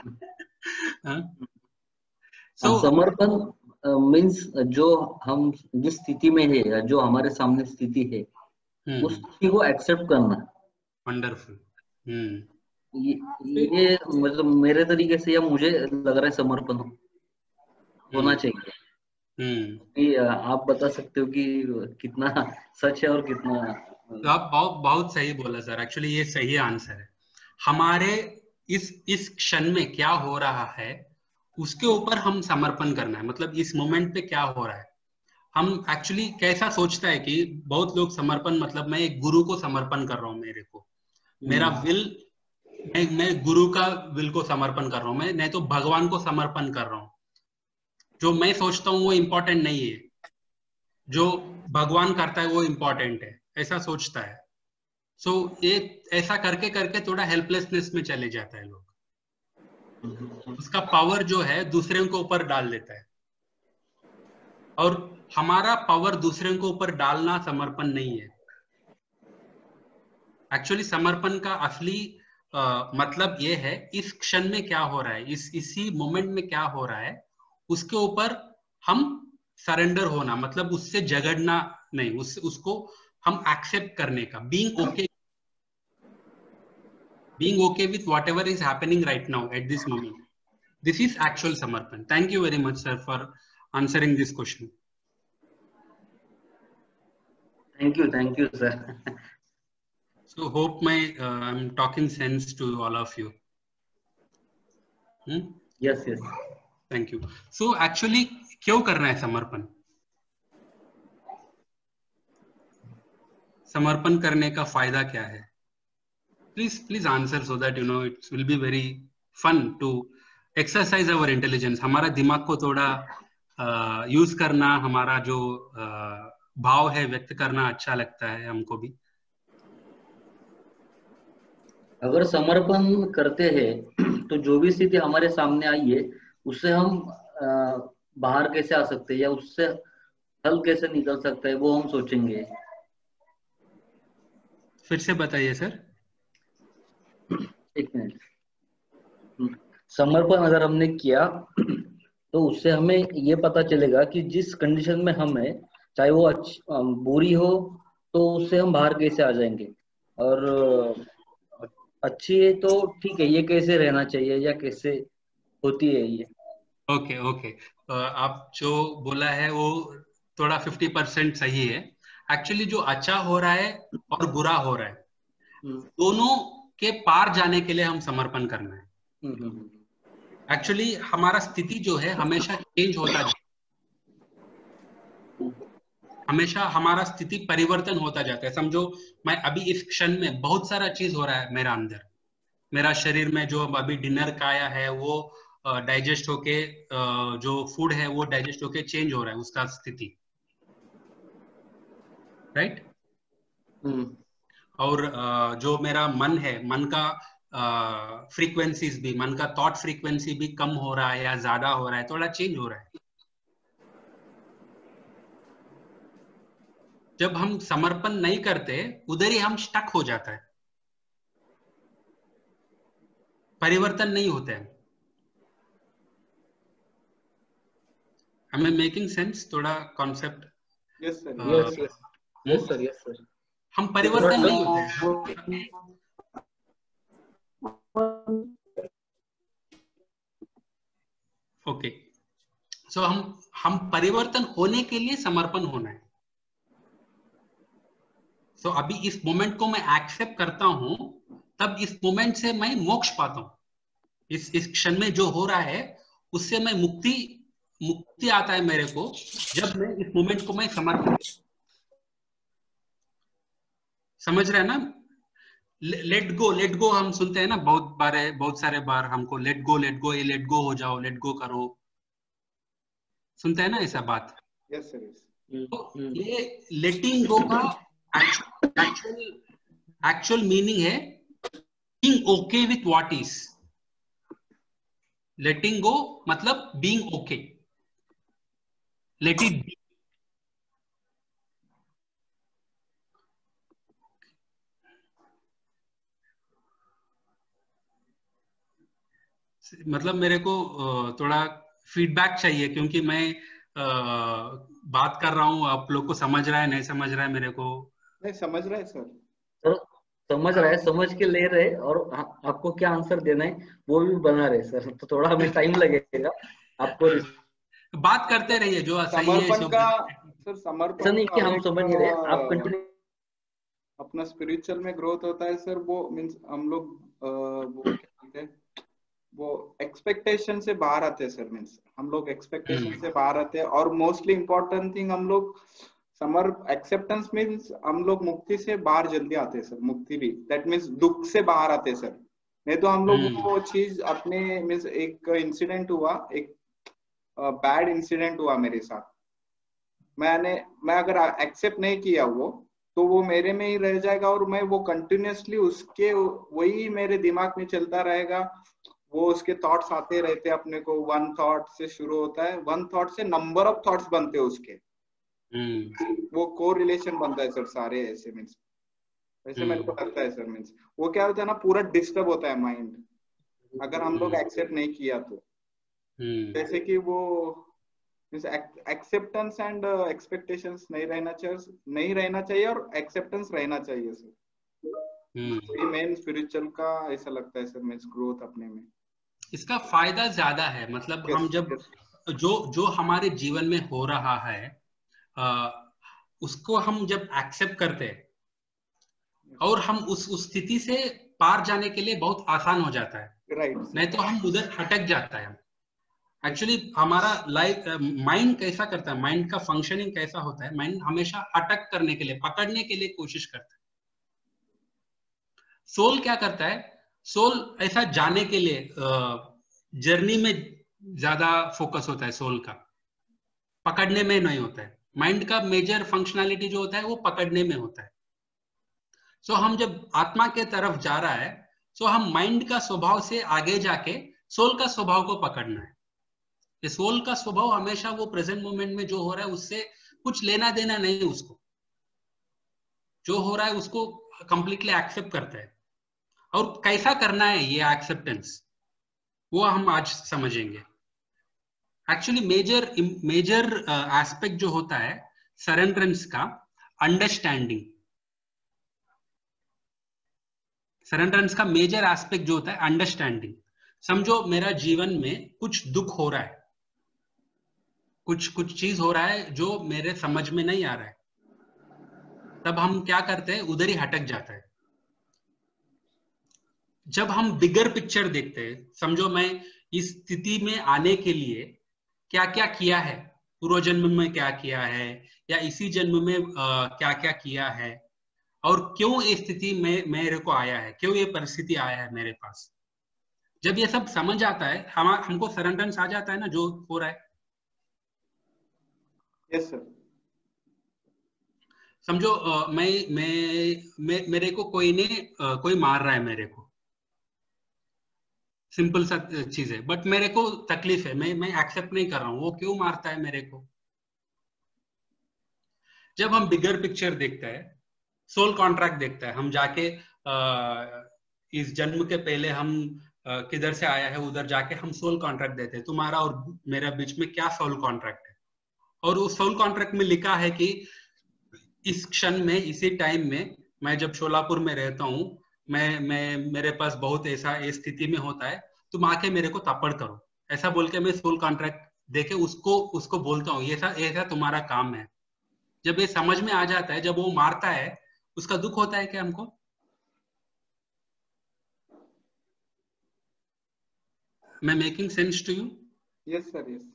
so, समर्पण मीन्स जो हम जिस स्थिति में है या जो हमारे सामने स्थिति है, उस स्थिति को एक्सेप्ट करना। वंडरफुल। हम्म ये, ये मतलब मेरे तरीके से या मुझे लग रहा है समर्पण होना चाहिए। हम्म कि आप बता सकते हो कि कितना सच है और कितना। तो आप बहुत बहुत सही बोला सर, एक्चुअली ये सही आंसर है। हमारे इस इस क्षण में क्या हो रहा है उसके ऊपर हम समर्पण करना है, मतलब इस मोमेंट पे क्या हो रहा है। हम एक्चुअली कैसा सोचता है कि बहुत लोग समर्पण मतलब मैं एक गुरु को समर्पण कर रहा हूँ, मेरे को मेरा विल, मैं, मैं गुरु का विल को समर्पण कर रहा हूँ, मैं नहीं तो भगवान को समर्पण कर रहा हूँ। जो मैं सोचता हूँ वो इम्पोर्टेंट नहीं है, जो भगवान करता है वो इम्पोर्टेंट है, ऐसा सोचता है। सो so, ये ऐसा करके करके थोड़ा हेल्पलेसनेस में चले जाता है लोग, उसका पावर जो है दूसरे के ऊपर डाल देता है, और हमारा पावर दूसरे के ऊपर डालना समर्पण नहीं है। एक्चुअली समर्पण का असली आ, मतलब ये है इस क्षण में क्या हो रहा है, इस इसी मोमेंट में क्या हो रहा है उसके ऊपर हम सरेंडर होना, मतलब उससे झगड़ना नहीं, उस उसको हम एक्सेप्ट करने का, being okay, being okay with whatever is happening right now at this moment. This is actual samarpan. Thank you very much sir for answering this question. Thank you, thank you, sir. So hope my uh, I'm talking sense to all of you. Hmm? Yes, yes. Thank you. So actually क्यों करना है समर्पण? समर्पण करने का फायदा क्या है? Please, please answer so that you know it will be very fun to exercise our intelligence. हमारा दिमाग को थोड़ा यूज uh, करना, हमारा जो uh, भाव है व्यक्त करना अच्छा लगता है हमको भी. अगर समर्पण करते हैं तो जो भी स्थिति हमारे सामने आई है उससे हम आ, बाहर कैसे आ सकते हैं या उससे हल कैसे निकल सकता है वो हम सोचेंगे. फिर से बताइए सर. एक मिनट. समर्पण अगर हमने किया तो उससे हमें ये पता चलेगा कि जिस कंडीशन में हम है चाहे वो अच्छी बुरी हो तो उससे हम बाहर कैसे आ जाएंगे, और अच्छी है तो ठीक है ये कैसे रहना चाहिए या कैसे होती है ये. ओके ओके आप जो बोला है वो थोड़ा फिफ्टी परसेंट सही है. एक्चुअली जो अच्छा हो रहा है और बुरा हो रहा है दोनों के पार जाने के लिए हम समर्पण करना है. एक्चुअली हमारा स्थिति जो है हमेशा चेंज होता जाता है, हमेशा हमारा स्थिति परिवर्तन होता जाता है. समझो मैं अभी इस क्षण में बहुत सारा चीज हो रहा है मेरा अंदर, मेरा शरीर में जो अभी डिनर खाया है वो डाइजेस्ट होके जो फूड है वो डाइजेस्ट होके चेंज हो रहा है उसका स्थिति, राइट. और जो मेरा मन है, मन का फ्रीक्वेंसीज भी, मन का थॉट फ्रीक्वेंसी भी कम हो रहा है या ज्यादा हो रहा है, थोड़ा चेंज हो रहा है. जब हम समर्पण नहीं करते उधर ही हम स्टक हो जाता है, परिवर्तन नहीं होते हैं. Am I making sense? थोड़ा concept. Yes sir. Yes, yes. Yes sir, yes sir. हम परिवर्तन नहीं होते. ओके सो हम हम परिवर्तन होने के लिए समर्पण होना है. सो so, अभी इस मोमेंट को मैं एक्सेप्ट करता हूं तब इस मोमेंट से मैं मोक्ष पाता हूं. इस इस क्षण में जो हो रहा है उससे मैं मुक्ति मुक्ति आता है मेरे को जब मैं इस मोमेंट को मैं समर्पण. समझ रहे हैं ना? लेट गो लेट गो हम सुनते हैं ना बहुत बार, बहुत सारे बार हमको लेट गो लेट गो ये लेट गो हो जाओ, लेट गो करो, सुनते हैं ना ऐसा बात. Yes sir. तो ये लेटिंग गो का एक्चुअल एक्चुअल मीनिंग है being okay with what is. Letting go मतलब being okay, let it be. मतलब मेरे को थोड़ा फीडबैक चाहिए क्योंकि मैं बात कर रहा हूँ, आप लोग को समझ रहा है नहीं समझ रहा है मेरे को? नहीं समझ रहा है सर. तो समझ रहा है, समझ के ले रहे और आपको क्या आंसर देना है वो भी बना रहे सर. तो थोड़ा हमें टाइम लगेगा आपको. बात करते रहिए जो सही है. समर्पण का सर, समर्पण नहीं कि हम समझ रहे, आप कंटिन्यू. अपना स्पिरिचुअल में ग्रोथ होता है सर. वो मींस हम लोग वो क्या कहते हैं, वो एक्सपेक्टेशन से बाहर आते हैं सर. मींस हम लोग एक्सपेक्टेशन से बाहर आते हैं और मोस्टली इम्पोर्टेंट थिंग हम लोग समर एक्सेप्टेंस मींस हम लोग मुक्ति से बाहर जल्दी आते हैं सर. मुक्ति भी दैट मींस दुख से बाहर आते हैं सर. नहीं तो हम लोग वो चीज अपने मींस एक इंसिडेंट हुआ, एक बैड इंसिडेंट हुआ मेरे साथ. मैंने मैं अगर एक्सेप्ट नहीं किया वो तो वो मेरे में ही रह जाएगा और मैं वो कंटिन्यूअसली उसके वही मेरे दिमाग में चलता रहेगा. वो उसके थॉट्स आते रहते हैं अपने को. वन थॉट से शुरू होता है, वन थॉट से नंबर ऑफ थॉट्स बनते हैं उसके. hmm. वो को रिलेशन बनता है सर सारे ऐसे. मीन्स वैसे hmm. मेरे को लगता है सर. मीन्स वो क्या होता है ना, पूरा डिस्टर्ब होता है माइंड अगर हम लोग एक्सेप्ट नहीं किया तो. hmm. जैसे कि वो एक्सेप्टेंस एंड एक्सपेक्टेशंस नहीं रहना चाहिए, नहीं रहना चाहिए और एक्सेप्टेंस रहना चाहिए सर. ये मेन स्पिरिचुअल का ऐसा लगता है सर. मींस ग्रोथ अपने में इसका फायदा ज्यादा है. मतलब yes, हम जब yes. जो जो हमारे जीवन में हो रहा है आ, उसको हम जब एक्सेप्ट करते हैं और हम उस उस स्थिति से पार जाने के लिए बहुत आसान हो जाता है, राइट। नहीं तो हम उधर हटक जाता है। एक्चुअली हमारा लाइफ माइंड कैसा करता है, माइंड का फंक्शनिंग कैसा होता है, माइंड हमेशा अटक करने के लिए, पकड़ने के लिए कोशिश करता है। सोल क्या करता है, सोल ऐसा जाने के लिए जर्नी में ज्यादा फोकस होता है सोल का, पकड़ने में नहीं होता है। माइंड का मेजर फंक्शनैलिटी जो होता है वो पकड़ने में होता है। सो so, हम जब आत्मा के तरफ जा रहा है, सो so हम माइंड का स्वभाव से आगे जाके सोल का स्वभाव को पकड़ना है। ये सोल का स्वभाव हमेशा वो प्रेजेंट मोमेंट में जो हो रहा है उससे कुछ लेना देना नहीं, उसको जो हो रहा है उसको कंप्लीटली एक्सेप्ट करता है। और कैसा करना है ये एक्सेप्टेंस, वो हम आज समझेंगे। एक्चुअली मेजर मेजर एस्पेक्ट जो होता है सरेंडरेंस का, अंडरस्टैंडिंग। सरेंडरेंस का मेजर एस्पेक्ट जो होता है अंडरस्टैंडिंग। समझो मेरा जीवन में कुछ दुख हो रहा है, कुछ कुछ चीज हो रहा है जो मेरे समझ में नहीं आ रहा है, तब हम क्या करते हैं, उधर ही हटक जाता है। जब हम बिगर पिक्चर देखते हैं, समझो मैं इस स्थिति में आने के लिए क्या क्या किया है, पूर्व जन्म में क्या किया है या इसी जन्म में आ, क्या क्या किया है, और क्यों ये स्थिति में मेरे को आया है, क्यों ये परिस्थिति आया है मेरे पास। जब ये सब समझ आता है, हम हमको सरेंडरेंस आ जाता है ना जो हो रहा है। Yes sir. समझो आ, मैं मैं मे, मेरे को कोई ने आ, कोई मार रहा है मेरे को, सिंपल सा चीज है, बट मेरे को तकलीफ है, मैं मैं एक्सेप्ट नहीं कर रहा हूं वो क्यों मारता है मेरे को। जब हम बिगर पिक्चर देखते हैं, सोल कॉन्ट्रैक्ट देखता है, हम जाके आ, इस जन्म के पहले हम आ, किधर से आया है उधर जाके हम सोल कॉन्ट्रैक्ट देते हैं, तुम्हारा और मेरा बीच में क्या सोल कॉन्ट्रैक्ट है। और उस सोल कॉन्ट्रैक्ट में लिखा है कि इस क्षण में, इसी टाइम में, मैं जब शोलापुर में रहता हूँ, मैं मैं मेरे पास बहुत ऐसा स्थिति में होता है, तुम आके मेरे को थप्पड़ करो, ऐसा बोल के मैं सोल कॉन्ट्रैक्ट देके उसको उसको बोलता हूँ, ऐसा ऐसा तुम्हारा काम है। जब ये समझ में आ जाता है, जब वो मारता है, उसका दुख होता है क्या हमको? मैं making sense to you? Yes sir, yes.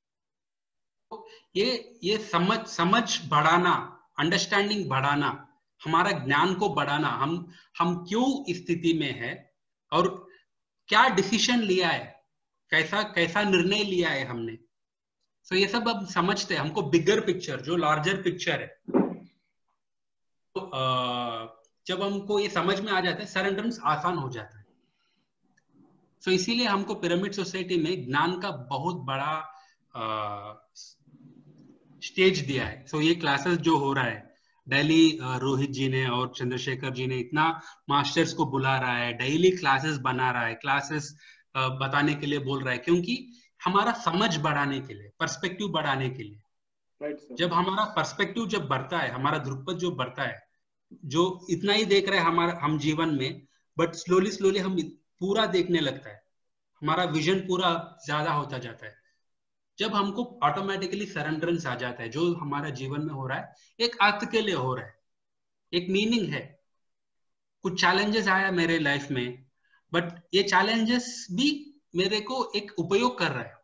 ये ये समझ समझ बढ़ाना, अंडरस्टैंडिंग बढ़ाना, हमारा ज्ञान को बढ़ाना, हम हम क्यों स्थिति में है और क्या डिसीजन लिया है, कैसा कैसा निर्णय लिया है हमने। सो so ये सब अब समझते हैं, हमको बिगर पिक्चर जो लार्जर पिक्चर है, तो जब हमको ये समझ में आ जाता है, सरेंडरेंस आसान हो जाता है। सो so इसीलिए हमको पिरामिड सोसाइटी में ज्ञान का बहुत बड़ा स्टेज दिया है। सो so ये क्लासेस जो हो रहा है डेली, रोहित जी ने और चंद्रशेखर जी ने इतना मास्टर्स को बुला रहा है, डेली क्लासेस बना रहा है, क्लासेस बताने के लिए बोल रहा है, क्योंकि हमारा समझ बढ़ाने के लिए, पर्सपेक्टिव बढ़ाने के लिए। Right sir. जब हमारा पर्सपेक्टिव जब बढ़ता है, हमारा दृक्पथ जो बढ़ता है, जो इतना ही देख रहे हैं हमारा हम जीवन में, बट स्लोली स्लोली हम पूरा देखने लगता है, हमारा विजन पूरा ज्यादा होता जाता है। जब हमको ऑटोमेटिकली सरेंडरेंस आ जाता है, जो हमारा जीवन में हो रहा है एक अर्थ के लिए हो रहा है, एक मीनिंग है। कुछ चैलेंजेस आया मेरे लाइफ में, बट ये चैलेंजेस भी मेरे को एक उपयोग कर रहा है।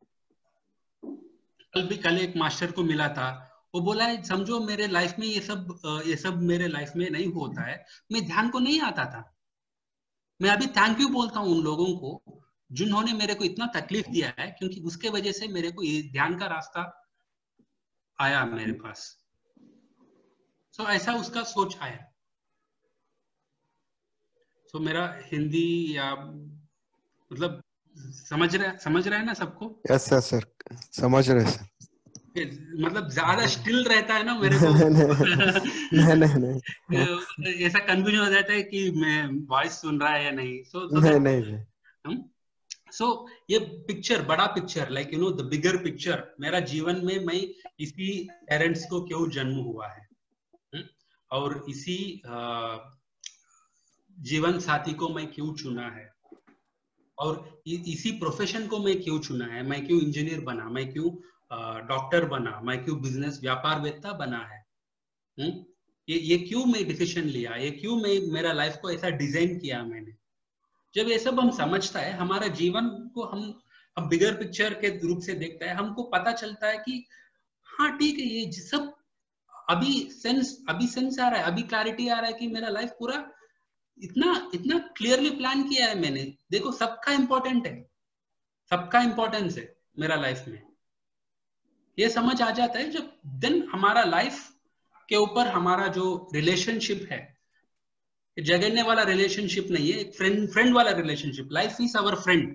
कल भी कल एक मास्टर को मिला था, वो बोला है समझो मेरे लाइफ में ये सब ये सब मेरे लाइफ में नहीं होता है, मैं ध्यान को नहीं आता था। मैं अभी थैंक यू बोलता हूँ उन लोगों को जिन्होंने मेरे को इतना तकलीफ दिया है, क्योंकि उसके वजह से मेरे को ये ध्यान का रास्ता आया मेरे पास। सो so, ऐसा उसका सोच आया। सो so, मेरा हिंदी या मतलब समझ रहा समझ रहा है ना सबको? यस सर सर समझ रहे सर। मतलब ज्यादा स्टिल रहता है ना मेरे को नहीं नहीं नहीं ऐसा कंफ्यूजन हो जाता है कि मैं वॉइस सुन रहा है या नहीं। सो so, so नहीं नहीं सो so, ये पिक्चर, बड़ा picture, like you know the bigger picture, मेरा जीवन में मैं इसी पेरेंट्स को क्यों जन्म हुआ है, हुँ? और इसी जीवन साथी को मैं क्यों चुना है, और इसी प्रोफेशन को मैं क्यों चुना है, मैं क्यों इंजीनियर बना, मैं क्यों डॉक्टर बना, मैं क्यों बिजनेस व्यापारवेत्ता बना है, हुँ? ये ये क्यों मैं डिसीजन लिया, ये क्यों मैं मेरा लाइफ को ऐसा डिजाइन किया मैंने। जब ये सब हम समझता है, हमारा जीवन को हम हम बिगर पिक्चर के रूप से देखता है, हमको पता चलता है कि हाँ ठीक है, ये सब अभी सेंस अभी सेंस आ रहा है, अभी क्लैरिटी आ रहा है कि मेरा लाइफ पूरा इतना इतना क्लियरली प्लान किया है मैंने। देखो सबका इंपॉर्टेंट है, सबका इंपॉर्टेंस है मेरा लाइफ में, ये समझ आ जाता है जब देन हमारा लाइफ के ऊपर हमारा जो रिलेशनशिप है, जगड़ने वाला रिलेशनशिप नहीं है, एक फ्रेंड फ्रेंड वाला relationship. Life is our friend.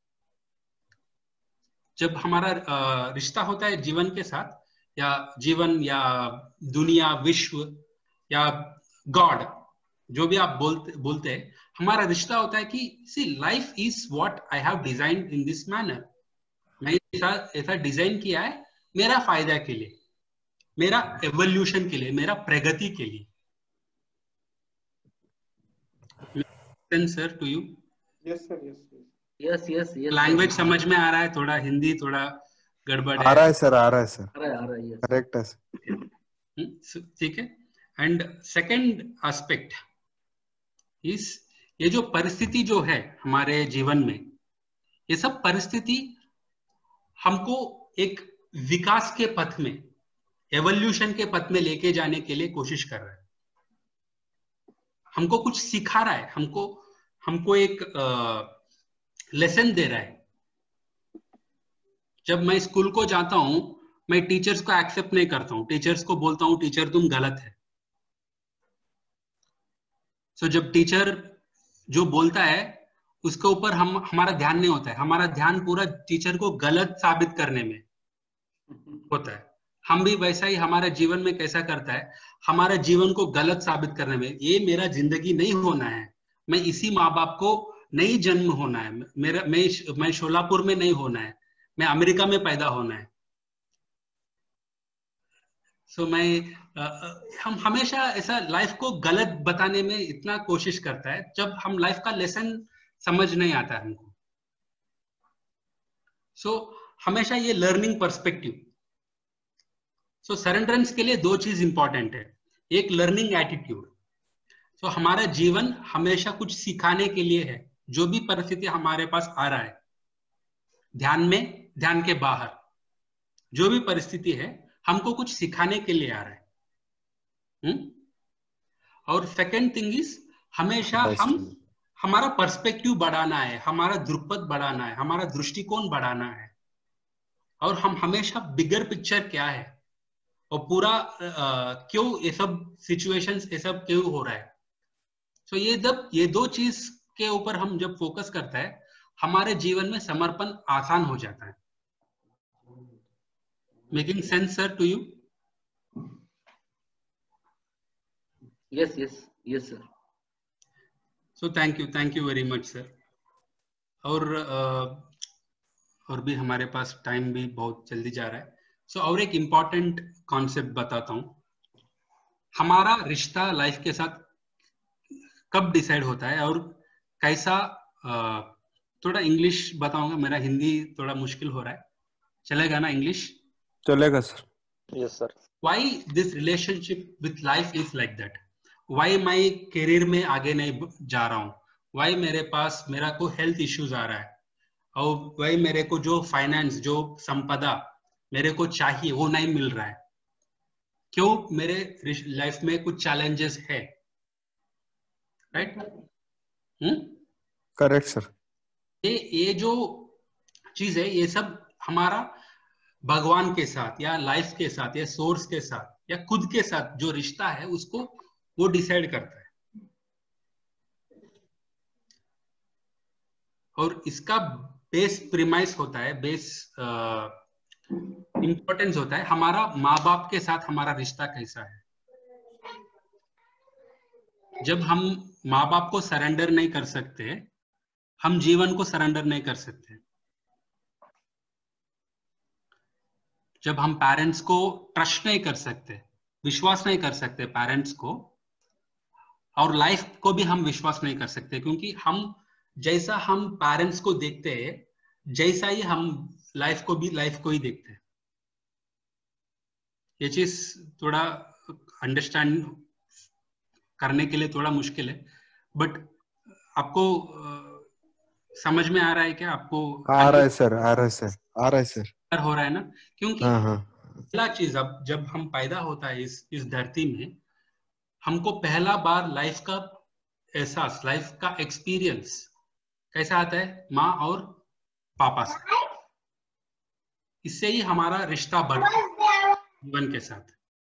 जब हमारा रिश्ता होता है जीवन के साथ, या जीवन या दुनिया, विश्व या गॉड, जो भी आप बोलते बोलते हैं, हमारा रिश्ता होता है कि see life is what I have designed in this manner. मैं ऐसा ऐसा डिजाइन किया है मेरा फायदा के लिए, मेरा एवोल्यूशन के लिए, मेरा प्रगति के लिए। Sir to you? Yes sir, yes yes yes yes. Language समझ में आ रहा है? थोड़ा हिंदी थोड़ा गड़बड़ है। आ रहा है सर, आ रहा है सर, आ रहा है आ रहा है, yes. करेक्ट है सर। ठीक है। एंड सेकंड एस्पेक्ट इस, ये जो परिस्थिति जो है हमारे जीवन में, ये सब परिस्थिति हमको एक विकास के पथ में, एवोल्यूशन के पथ में लेके जाने के लिए कोशिश कर रहा है, हमको कुछ सिखा रहा है, हमको हमको एक लेसन दे रहा है। जब मैं स्कूल को जाता हूं, मैं टीचर्स को एक्सेप्ट नहीं करता हूं, टीचर्स को बोलता हूं टीचर तुम गलत है। सो so, जब टीचर जो बोलता है उसके ऊपर हम हमारा ध्यान नहीं होता है, हमारा ध्यान पूरा टीचर को गलत साबित करने में होता है। हम भी वैसा ही हमारे जीवन में कैसा करता है, हमारे जीवन को गलत साबित करने में, ये मेरा जिंदगी नहीं होना है, मैं इसी माँ बाप को नहीं जन्म होना है, मेरा मैं मैं शोलापुर में नहीं होना है, मैं अमेरिका में पैदा होना है। सो so, मैं आ, हम हमेशा ऐसा लाइफ को गलत बताने में इतना कोशिश करता है, जब हम लाइफ का लेसन समझ नहीं आता है हमको। सो so, हमेशा ये लर्निंग पर्सपेक्टिव। सो सरेंडरेंस के लिए दो चीज इंपॉर्टेंट है, एक लर्निंग एटीट्यूड। सो हमारा जीवन हमेशा कुछ सिखाने के लिए है, जो भी परिस्थिति हमारे पास आ रहा है, ध्यान में, ध्यान के बाहर, जो भी परिस्थिति है हमको कुछ सिखाने के लिए आ रहा है। हुँ? और सेकंड थिंग इज, हमेशा हम हमारा पर्सपेक्टिव बढ़ाना है, हमारा दृक्पथ बढ़ाना है, हमारा दृष्टिकोण बढ़ाना है, और हम हमेशा बिगर पिक्चर क्या है और पूरा आ, क्यों ये सब सिचुएशंस, ये सब क्यों हो रहा है। सो so, ये जब ये दो चीज के ऊपर हम जब फोकस करता है, हमारे जीवन में समर्पण आसान हो जाता है। Making sense sir to you? Yes yes yes sir. So thank you, thank you very much sir. और uh, और भी हमारे पास टाइम भी बहुत जल्दी जा रहा है। सो so, और एक इम्पॉर्टेंट कॉन्सेप्ट बताता हूँ, हमारा रिश्ता लाइफ के साथ कब डिसाइड होता है और कैसा। uh, थोड़ा इंग्लिश बताऊंगा, मेरा हिंदी थोड़ा मुश्किल हो रहा है, चलेगा ना इंग्लिश? चलेगा sir. Yes sir. Why this relationship with life is like that? Why मैं करियर में आगे नहीं जा रहा हूँ? Why मेरे पास मेरा को हेल्थ इश्यूज आ रहा है? और why मेरे को जो फाइनेंस, जो संपदा मेरे को चाहिए वो नहीं मिल रहा है? क्यों मेरे लाइफ में कुछ चैलेंजेस है? राइट? हम्म? Correct sir. ये ये जो चीज है, ये सब हमारा भगवान के साथ या लाइफ के साथ या सोर्स के साथ या खुद के साथ जो रिश्ता है, उसको वो डिसाइड करता है। और इसका बेस प्रीमाइस होता है, बेस इंपॉर्टेंस होता है हमारा माँ बाप के साथ हमारा रिश्ता कैसा है। जब हम माँ बाप को सरेंडर नहीं कर सकते, हम जीवन को सरेंडर नहीं कर सकते। जब हम पेरेंट्स को ट्रस्ट नहीं कर सकते, विश्वास नहीं कर सकते पेरेंट्स को, और लाइफ को भी हम विश्वास नहीं कर सकते, क्योंकि हम जैसा हम पेरेंट्स को देखते हैं, जैसा ही हम लाइफ को भी लाइफ को ही देखते हैं। ये चीज थोड़ा अंडरस्टैंड करने के लिए थोड़ा मुश्किल है, बट आपको समझ में आ रहा है क्या? आपको आ रहा है सर, आ रहा है सर, आ रहा है सर, हो रहा है ना? क्योंकि हाँ हाँ पहला चीज, अब जब हम पैदा होता है इस इस धरती में, हमको पहला बार लाइफ का एहसास, लाइफ का एक्सपीरियंस कैसा आता है? माँ और पापा से। इससे ही हमारा रिश्ता बढ़ता है जीवन के साथ।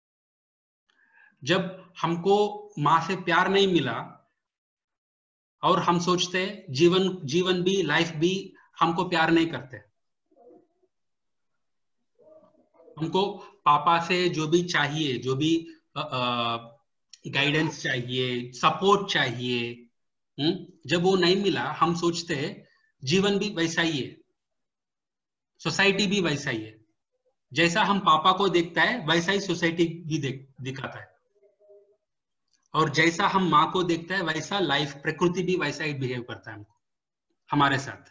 जब हमको माँ से प्यार नहीं मिला और हम सोचते हैं जीवन जीवन भी, लाइफ भी हमको प्यार नहीं करते, हमको पापा से जो भी चाहिए, जो भी गाइडेंस चाहिए, सपोर्ट चाहिए, हुँ? जब वो नहीं मिला, हम सोचते हैं जीवन भी वैसा ही है, सोसाइटी भी वैसा ही है, जैसा हम पापा को देखता है वैसा ही सोसाइटी भी देख दिखाता है, और जैसा हम माँ को देखता है वैसा लाइफ, प्रकृति भी वैसा ही बिहेव करता है हमको, हमारे साथ।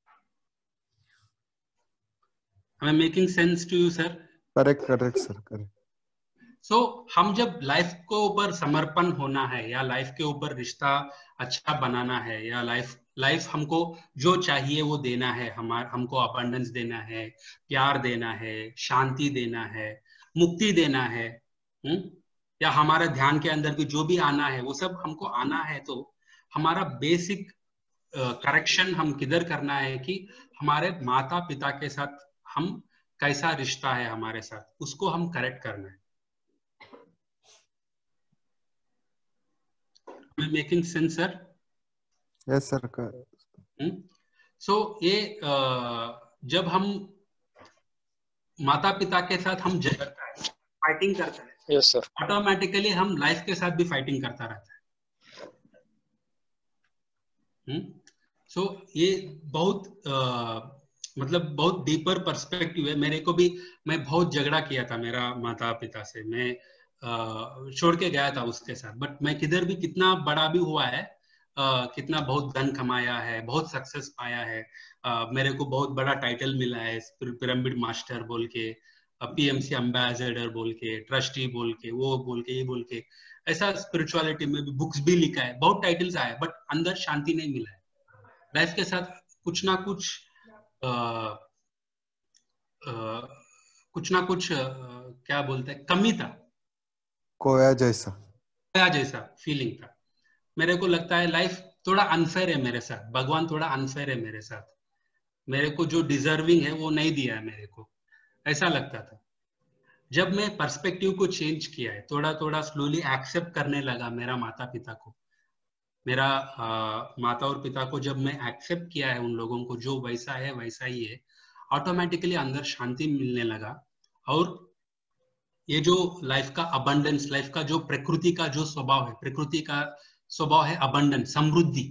हमें making sense to you sir? Correct correct sir, correct. So so, हम जब लाइफ के ऊपर समर्पण होना है, या लाइफ के ऊपर रिश्ता अच्छा बनाना है, या लाइफ लाइफ हमको जो चाहिए वो देना है, हमार हमको अबंडेंस देना है, प्यार देना है, शांति देना है, मुक्ति देना है, हुँ? या हमारा ध्यान के अंदर भी जो भी आना है वो सब हमको आना है, तो हमारा बेसिक करेक्शन हम किधर करना है कि हमारे माता पिता के साथ हम कैसा रिश्ता है हमारे साथ, उसको हम करेक्ट करना है। Making sense sir? Yes sir. So ये जब हम माता पिता के साथ हम करता है, फाइटिंग करता है, यस सर, ऑटोमेटिकली हम लाइफ के साथ भी फाइटिंग करता रहता है। सो so, ये बहुत uh, मतलब बहुत डीपर पर्सपेक्टिव है। मेरे को भी, मैं बहुत झगड़ा किया था मेरा माता पिता से, मैं uh, छोड़ के गया था उसके साथ, बट मैं किधर भी कितना बड़ा भी हुआ है, uh, कितना बहुत धन कमाया है, बहुत सक्सेस पाया है, uh, मेरे को बहुत बड़ा टाइटल मिला है, पिरामिड मास्टर बोल के, पीएमसी एम्बेसडर बोल के, ट्रस्टी बोल के, वो बोल के, ये बोल के, ऐसा स्पिरिचुअलिटी में भी बुक्स भी लिखा है, बहुत टाइटल्स आए, बट अंदर शांति नहीं मिला है। लाइफ के साथ कुछ ना कुछ आ, आ, कुछ ना कुछ आ, क्या बोलते हैं, कमी था, खोया जैसा, खोया जैसा फीलिंग था। मेरे को लगता है लाइफ थोड़ा अनफेयर है मेरे साथ, भगवान थोड़ा अनफेयर है मेरे साथ, मेरे को जो डिजर्विंग है वो नहीं दिया है मेरे को, ऐसा लगता था। जब मैं पर्सपेक्टिव को चेंज किया है, थोड़ा थोड़ा स्लोली एक्सेप्ट करने लगा मेरा माता पिता को, मेरा आ, माता और पिता को जब मैं एक्सेप्ट किया है, उन लोगों को जो वैसा है वैसा ही है, ऑटोमेटिकली अंदर शांति मिलने लगा। और ये जो लाइफ का अबंडेंस, लाइफ का जो प्रकृति का जो स्वभाव है, प्रकृति का स्वभाव है अबंडेंस, समृद्धि।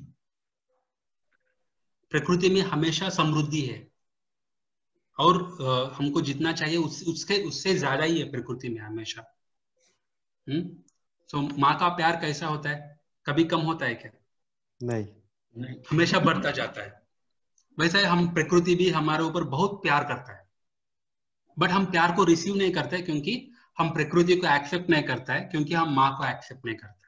प्रकृति में हमेशा समृद्धि है, और आ, हमको जितना चाहिए उस, उसके उससे ज्यादा ही है प्रकृति में हमेशा। हम्म तो माँ का प्यार कैसा होता है? कभी कम होता है क्या? नहीं, नहीं, हमेशा बढ़ता जाता है। वैसे हम, प्रकृति भी हमारे ऊपर बहुत प्यार करता है, बट हम प्यार को रिसीव नहीं करते, क्योंकि हम प्रकृति को एक्सेप्ट नहीं करता है, क्योंकि हम माँ को एक्सेप्ट नहीं करते।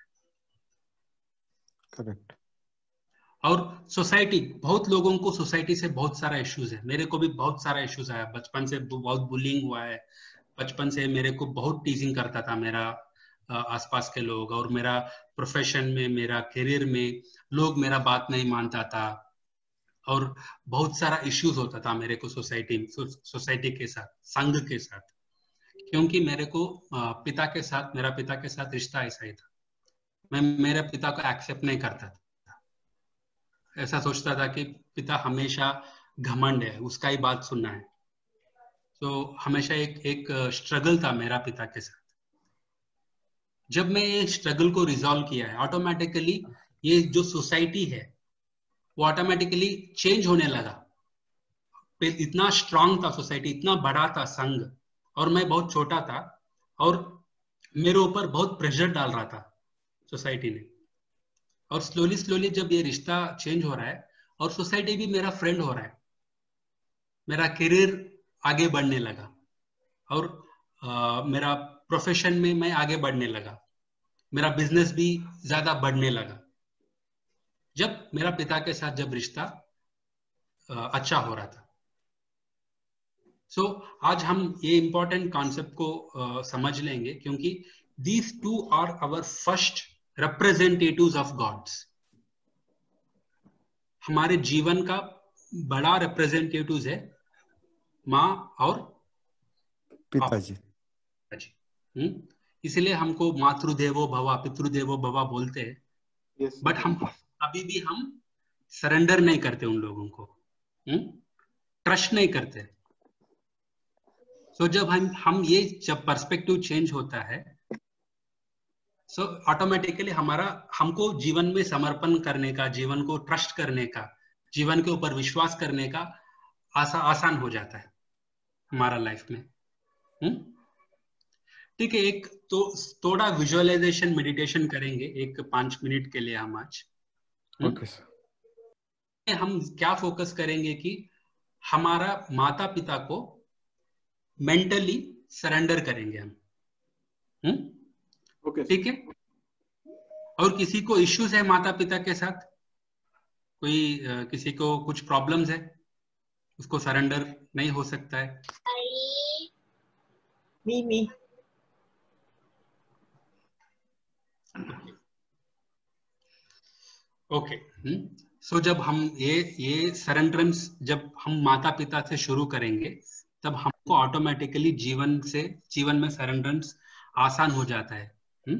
करेक्ट। और सोसाइटी, बहुत लोगों को सोसाइटी से बहुत सारा इश्यूज है, मेरे को भी बहुत सारा इश्यूज आया, बचपन से बहुत बुलिंग हुआ है, बचपन से मेरे को बहुत टीजिंग करता था मेरा आसपास के लोग, और मेरा प्रोफेशन में, मेरा करियर में लोग मेरा बात नहीं मानता था, और बहुत सारा इश्यूज होता था मेरे को सोसाइटी सोसाइटी के साथ, संघ के साथ, क्योंकि मेरे को पिता के साथ, मेरा पिता के साथ रिश्ता ऐसा ही था। मैं मेरे पिता को एक्सेप्ट नहीं करता था, ऐसा सोचता था कि पिता हमेशा घमंड है, उसका ही बात सुनना है। तो हमेशा एक एक स्ट्रगल था मेरा पिता के साथ। जब मैं ये स्ट्रगल को रिजॉल्व किया है, ऑटोमेटिकली ये जो सोसाइटी है वो ऑटोमेटिकली चेंज होने लगा। इतना स्ट्रांग था सोसाइटी, इतना बड़ा था संघ, और मैं बहुत छोटा था, और मेरे ऊपर बहुत प्रेशर डाल रहा था सोसाइटी ने। और स्लोली स्लोली जब ये रिश्ता चेंज हो रहा है, और सोसाइटी भी मेरा फ्रेंड हो रहा है, मेरा करियर आगे बढ़ने लगा, और आ, मेरा प्रोफेशन में मैं आगे बढ़ने लगा, मेरा बिजनेस भी ज्यादा बढ़ने लगा जब मेरा पिता के साथ जब रिश्ता अच्छा हो रहा था। सो so, आज हम ये इंपॉर्टेंट कॉन्सेप्ट को uh, समझ लेंगे, क्योंकि these two are our first representatives of gods. हमारे जीवन का बड़ा रिप्रेजेंटेटिव्स है माँ और पिताजी। हम्म इसलिए हमको मातृदेवो भवा पितृदेवो भवा बोलते हैं। yes, बट हम अभी भी हम सरेंडर नहीं करते उन लोगों को, ट्रस्ट नहीं करते। सो so, जब हम हम ये जब पर्सपेक्टिव चेंज होता है, सो so, ऑटोमेटिकली हमारा हमको जीवन में समर्पण करने का, जीवन को ट्रस्ट करने का, जीवन के ऊपर विश्वास करने का आसा, आसान हो जाता है हमारा लाइफ में। ठीक है, एक तो थोड़ा विजुअलाइजेशन मेडिटेशन करेंगे एक पांच मिनट के लिए हम आज। Okay sir. हम क्या फोकस करेंगे कि हमारा माता पिता को मेंटली सरेंडर करेंगे हम। ओके ठीक है। और किसी को इश्यूज है माता पिता के साथ, कोई uh, किसी को कुछ प्रॉब्लम्स है, उसको सरेंडर नहीं हो सकता है। मी मी ओके सो जब हम ये ये सरेंडरेंस जब हम माता पिता से शुरू करेंगे, तब हमको ऑटोमेटिकली जीवन से जीवन में सरेंडरेंस आसान हो जाता है।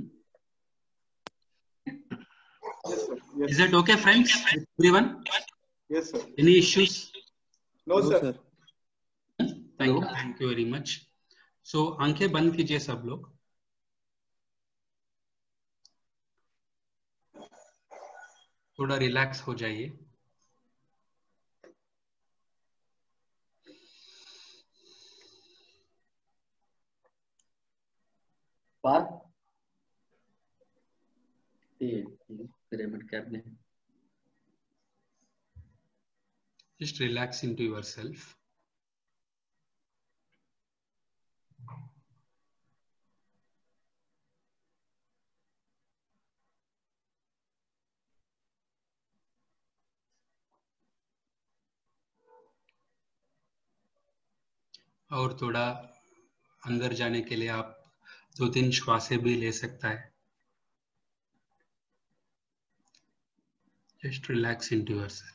Is it okay friends, everyone? Yes sir. Any issues? No sir. Thank you, thank you very much. So आंखें बंद कीजिए सब लोग। थोड़ा रिलैक्स हो जाइए। Parth pyramid cabinet, just relax into yourself. और थोड़ा अंदर जाने के लिए आप दो तीन श्वासें भी ले सकता है। Just relax into yourself.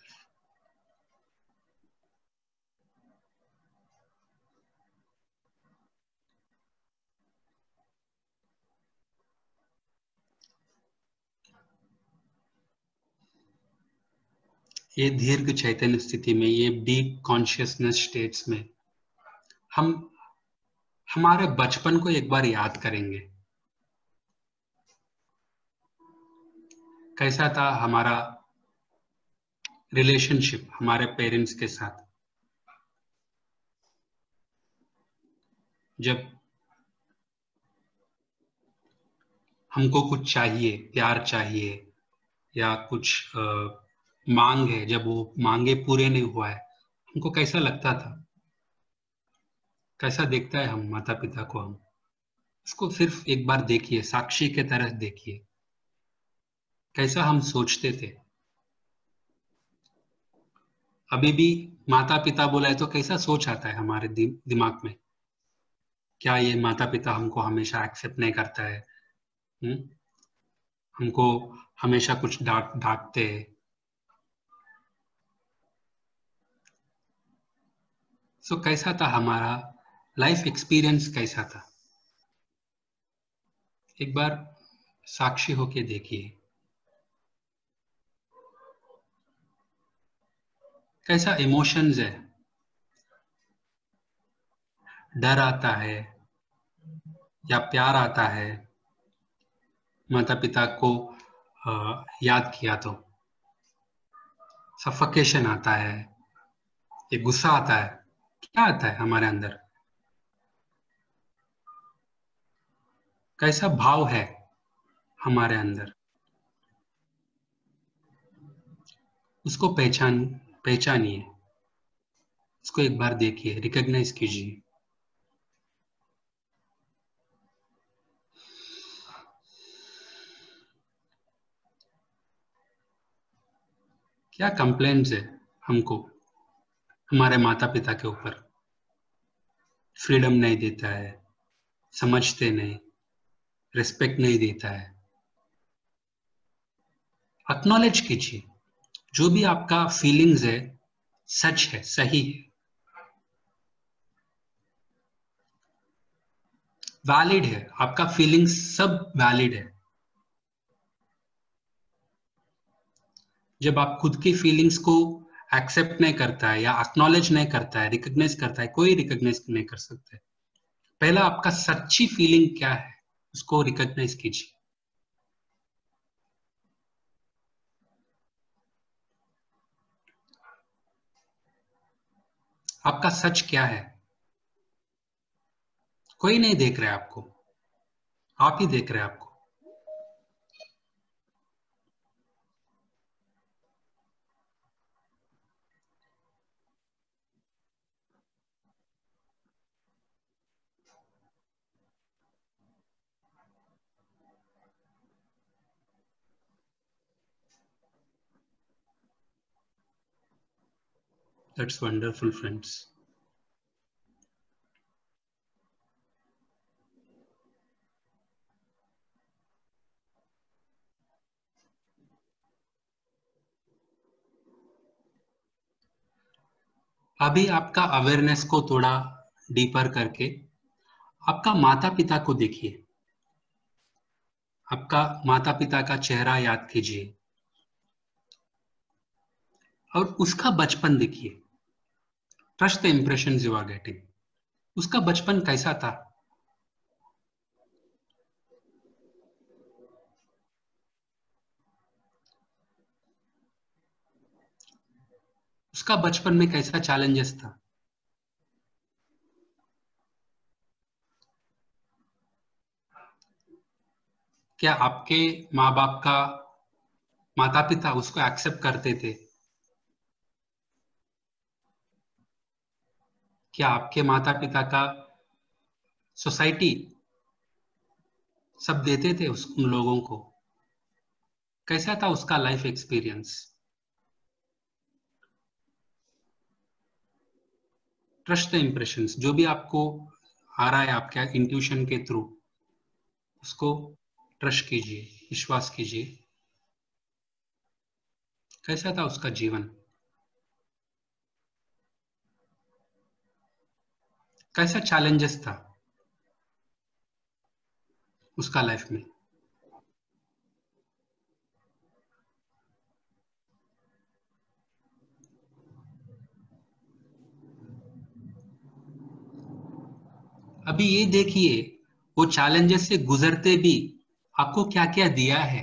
ये दीर्घ चैतन्य स्थिति में, ये डीप कॉन्शियसनेस स्टेट्स में हम हमारे बचपन को एक बार याद करेंगे। कैसा था हमारा रिलेशनशिप हमारे पेरेंट्स के साथ, जब हमको कुछ चाहिए, प्यार चाहिए या कुछ आ, मांग है, जब वो मांगे पूरे नहीं हुआ है, हमको कैसा लगता था, कैसा देखता है हम माता पिता को। हम इसको सिर्फ एक बार देखिए, साक्षी के तरह देखिए, कैसा हम सोचते थे। अभी भी माता पिता बोला है तो कैसा सोच आता है हमारे दि, दिमाग में, क्या ये माता पिता हमको हमेशा एक्सेप्ट नहीं करता है, हुँ? हमको हमेशा कुछ डांट डांटते हैं। सो so, कैसा था हमारा लाइफ एक्सपीरियंस, कैसा था, एक बार साक्षी होके देखिए। कैसा इमोशंस है, डर आता है या प्यार आता है माता पिता को आ, याद किया तो, सफोकेशन आता है, ये गुस्सा आता है, क्या आता है हमारे अंदर, कैसा भाव है हमारे अंदर, उसको पहचान पहचानिए, उसको एक बार देखिए, रिकॉग्नाइज कीजिए। क्या कंप्लेंट्स है हमको हमारे माता पिता के ऊपर? फ्रीडम नहीं देता है, समझते नहीं, रिस्पेक्ट नहीं देता है। एक्नॉलेज कीजिए, जो भी आपका फीलिंग्स है सच है, सही है, वैलिड है। आपका फीलिंग्स सब वैलिड है। जब आप खुद की फीलिंग्स को एक्सेप्ट नहीं करता है या एक्नॉलेज नहीं करता है, रिकॉग्नाइज करता है, कोई रिकॉग्नाइज नहीं कर सकता है। पहला आपका सच्ची फीलिंग क्या है उसको रिकॉग्नाइज कीजिए। आपका सच क्या है? कोई नहीं देख रहा है आपको, आप ही देख रहे हैं आपको। That's wonderful, friends. अभी आपका अवेयरनेस को थोड़ा डीपर करके आपका माता पिता को देखिए। आपका माता पिता का चेहरा याद कीजिए और उसका बचपन देखिए। Trust the impressions you are getting. उसका बचपन कैसा था? उसका बचपन में कैसा चैलेंजेस था? क्या आपके माँ बाप का माता पिता उसको एक्सेप्ट करते थे? क्या आपके माता पिता का सोसाइटी सब देते थे उस उन लोगों को? कैसा था उसका life experience? Trust the impressions. जो भी आपको आ रहा है आपके इंट्यूशन के थ्रू, उसको ट्रस्ट कीजिए, विश्वास कीजिए। कैसा था उसका जीवन? कैसा चैलेंजेस था उसका लाइफ में? अभी ये देखिए, वो चैलेंजेस से गुजरते भी आपको क्या क्या दिया है।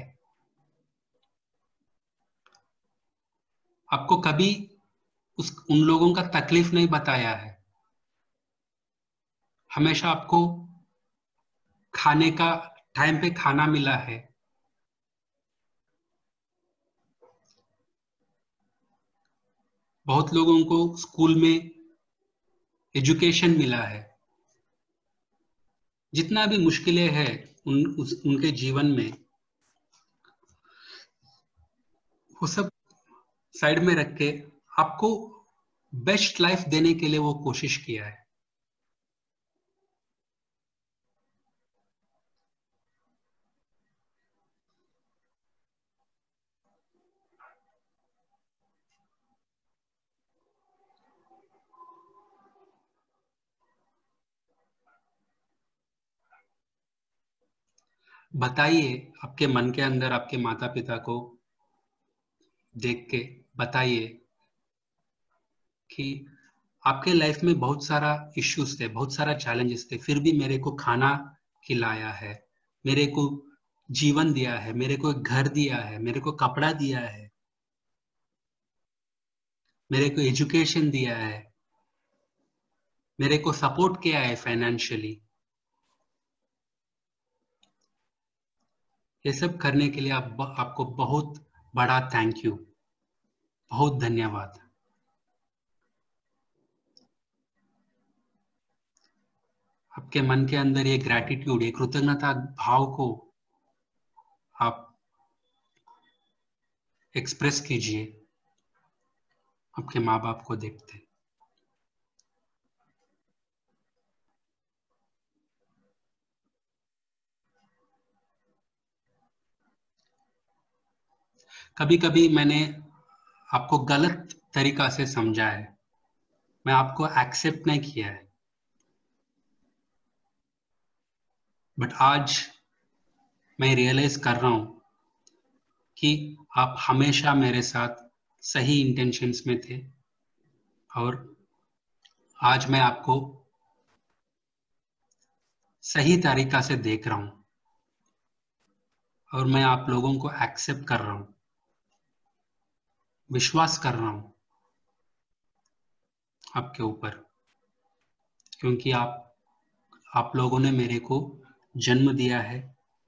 आपको कभी उस उन लोगों का तकलीफ नहीं बताया है। हमेशा आपको खाने का टाइम पे खाना मिला है। बहुत लोगों को स्कूल में एजुकेशन मिला है। जितना भी मुश्किलें हैं उन उस, उनके जीवन में, वो सब साइड में रख के आपको बेस्ट लाइफ देने के लिए वो कोशिश किया है। बताइए, आपके मन के अंदर आपके माता पिता को देख के बताइए कि आपके लाइफ में बहुत सारा इश्यूज थे, बहुत सारा चैलेंजेस थे, फिर भी मेरे को खाना खिलाया है, मेरे को जीवन दिया है, मेरे को एक घर दिया है, मेरे को कपड़ा दिया है, मेरे को एजुकेशन दिया है, मेरे को सपोर्ट किया है फाइनेंशियली। ये सब करने के लिए आप, आपको बहुत बड़ा थैंक यू, बहुत धन्यवाद। आपके मन के अंदर ये ग्रैटिट्यूड, ये कृतज्ञता भाव को आप एक्सप्रेस कीजिए। आपके माँ बाप को देखते। कभी कभी मैंने आपको गलत तरीका से समझा है, मैं आपको एक्सेप्ट नहीं किया है, बट आज मैं रियलाइज कर रहा हूं कि आप हमेशा मेरे साथ सही इंटेंशंस में थे, और आज मैं आपको सही तरीका से देख रहा हूं, और मैं आप लोगों को एक्सेप्ट कर रहा हूं, विश्वास कर रहा हूं आपके ऊपर, क्योंकि आप आप लोगों ने मेरे को जन्म दिया है,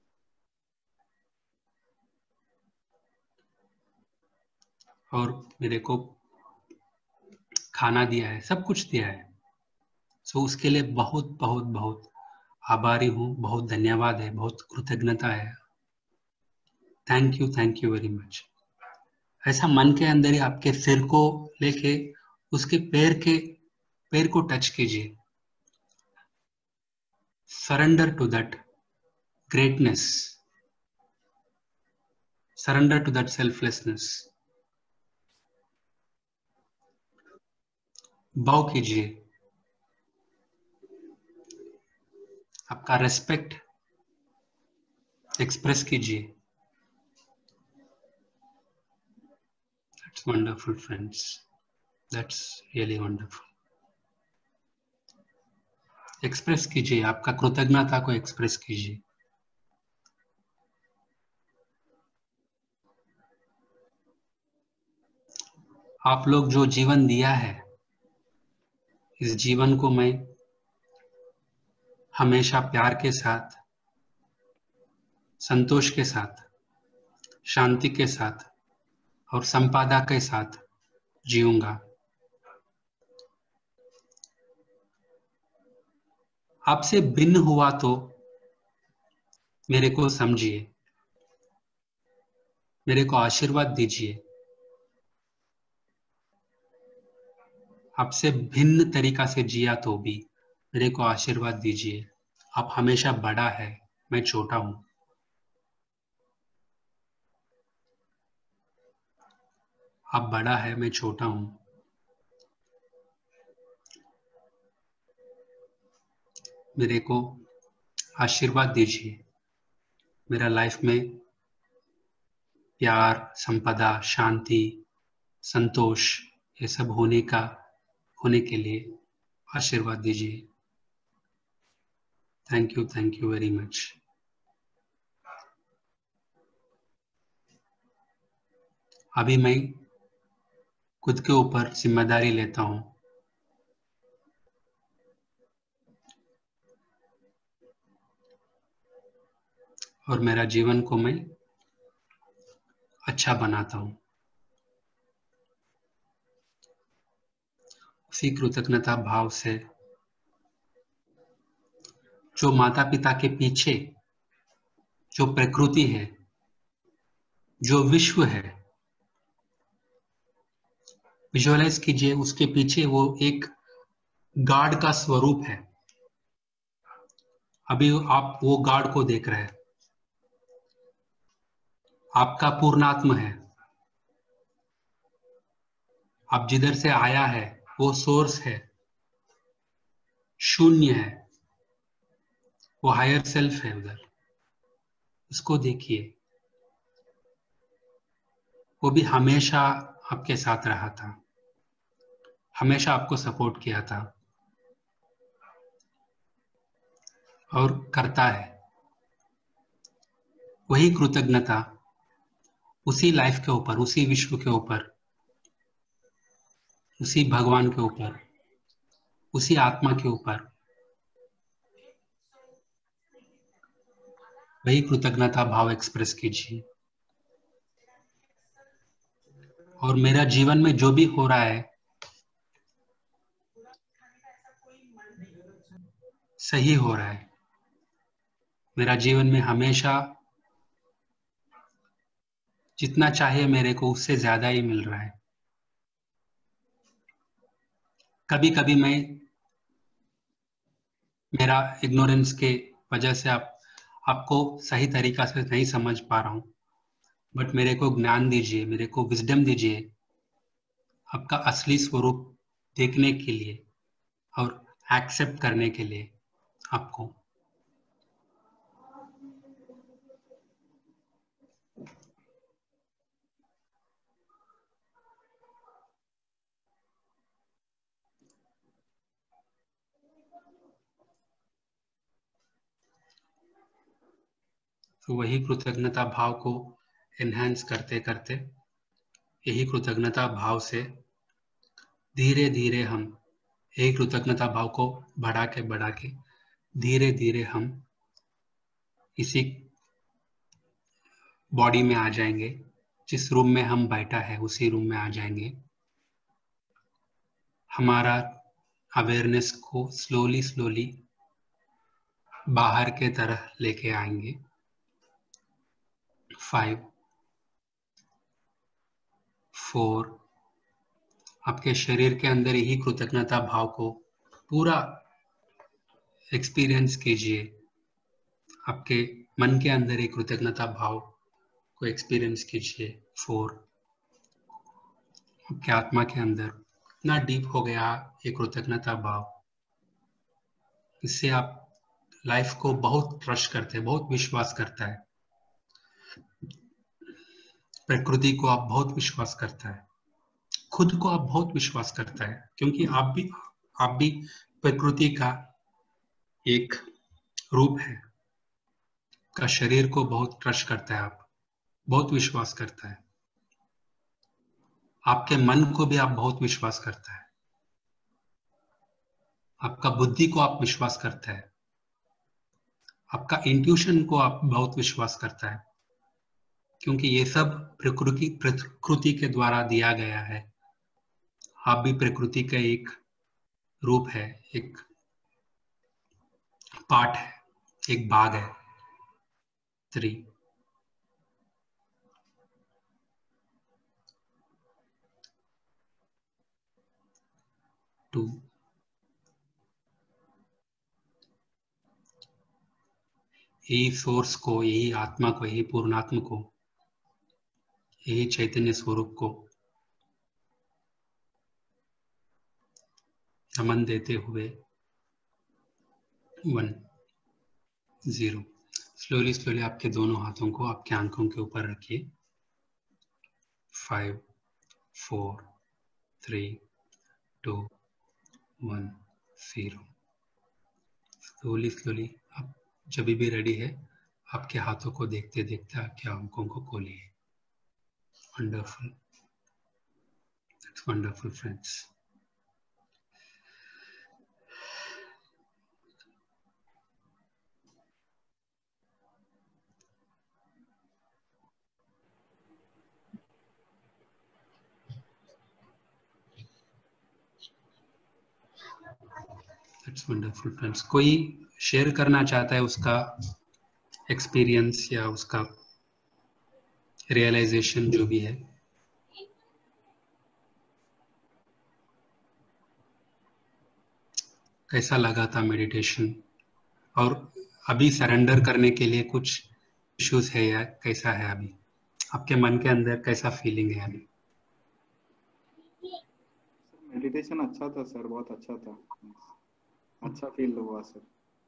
और मेरे को खाना दिया है, सब कुछ दिया है। सो उसके लिए बहुत बहुत बहुत आभारी हूँ, बहुत धन्यवाद है, बहुत कृतज्ञता है। Thank you, thank you very much. ऐसा मन के अंदर ही आपके सिर को लेके उसके पैर के पैर को टच कीजिए। Surrender to that greatness, surrender to that selflessness. बाव कीजिए, आपका रेस्पेक्ट एक्सप्रेस कीजिए। That's wonderful friends, that's really wonderful. Express कीजिए, आपका कृतज्ञता को एक्सप्रेस कीजिए। आप लोग जो जीवन दिया है, इस जीवन को मैं हमेशा प्यार के साथ, संतोष के साथ, शांति के साथ और संपादा के साथ जीऊंगा। आपसे भिन्न हुआ तो मेरे को समझिए, मेरे को आशीर्वाद दीजिए। आपसे भिन्न तरीका से जिया तो भी मेरे को आशीर्वाद दीजिए। आप हमेशा बड़ा है, मैं छोटा हूं। आप बड़ा है, मैं छोटा हूं। मेरे को आशीर्वाद दीजिए। मेरा लाइफ में प्यार, संपदा, शांति, संतोष ये सब होने का होने के लिए आशीर्वाद दीजिए। Thank you, thank you very much. अभी मैं खुद के ऊपर जिम्मेदारी लेता हूं। और मेरा जीवन को मैं अच्छा बनाता हूं। उसी कृतज्ञता भाव से जो माता पिता के पीछे जो प्रकृति है, जो विश्व है, विजुअलाइज कीजिए, उसके पीछे वो एक गॉड का स्वरूप है। अभी आप वो गॉड को देख रहे हैं, आपका पूर्णात्म है। आप जिधर से आया है वो सोर्स है, शून्य है, वो हायर सेल्फ है। उधर उसको देखिए, वो भी हमेशा आपके साथ रहा था, हमेशा आपको सपोर्ट किया था और करता है। वही कृतज्ञता उसी लाइफ के ऊपर, उसी विश्व के ऊपर, उसी भगवान के ऊपर, उसी आत्मा के ऊपर, वही कृतज्ञता भाव एक्सप्रेस कीजिए। और मेरा जीवन में जो भी हो रहा है सही हो रहा है। मेरा जीवन में हमेशा जितना चाहिए मेरे को उससे ज्यादा ही मिल रहा है। कभी कभी मैं मेरा इग्नोरेंस के वजह से आप आपको सही तरीका से नहीं समझ पा रहा हूं, बट मेरे को ज्ञान दीजिए, मेरे को विजडम दीजिए आपका असली स्वरूप देखने के लिए और एक्सेप्ट करने के लिए आपको। तो वही कृतज्ञता भाव को एनहांस करते करते, यही कृतज्ञता भाव से धीरे धीरे हम यही कृतज्ञता भाव को बढ़ा के बढ़ा के धीरे धीरे हम इसी बॉडी में आ जाएंगे। जिस रूम में हम बैठा है उसी रूम में आ जाएंगे। हमारा अवेयरनेस को स्लोली स्लोली बाहर के तरह लेके आएंगे। फाइव, फोर, आपके शरीर के अंदर यही कृतज्ञता भाव को पूरा एक्सपीरियंस कीजिए। आपके मन के अंदर एक कृतज्ञता भाव को एक्सपीरियंस कीजिए। फोर, आपके आत्मा के अंदर इतना डीप हो गया ये कृतज्ञता भाव, इससे आप लाइफ को बहुत ट्रस्ट करते हैं, बहुत विश्वास करता है। प्रकृति को आप बहुत विश्वास करता है, खुद को आप बहुत विश्वास करता है, क्योंकि आप भी आप भी प्रकृति का एक रूप है। का शरीर को बहुत ट्रस्ट करता है, आप बहुत विश्वास करता है। आपके मन को भी आप बहुत विश्वास करता है। आपका बुद्धि को आप विश्वास करता है। आपका इंट्यूशन को आप बहुत विश्वास करता है, क्योंकि ये सब प्रकृति प्रकृति के द्वारा दिया गया है। आप भी प्रकृति का एक रूप है, एक पार्ट है, एक भाग है। थ्री, टू, यही सोर्स को, यही आत्मा को, यही पूर्णात्म को, यही चैतन्य स्वरूप को नमन देते हुए वन, जीरो। स्लोली स्लोली आपके दोनों हाथों को आपके आंखों के ऊपर रखिए। Five, four, three, two, one, zero. Slowly slowly आप जब भी रेडी है आपके हाथों को देखते देखते आपके आंखों को खोलिए। Wonderful, that's wonderful friends. That's wonderful friends. कोई शेयर करना चाहता है उसका एक्सपीरियंस या उसका रियलाइजेशन जो भी है? कैसा लगा था मेडिटेशन? और अभी सरेंडर करने के लिए कुछ इश्यूज है या कैसा है अभी आपके मन के अंदर, कैसा फीलिंग है अभी? मेडिटेशन अच्छा था सर, बहुत अच्छा था, अच्छा फील हुआ सर।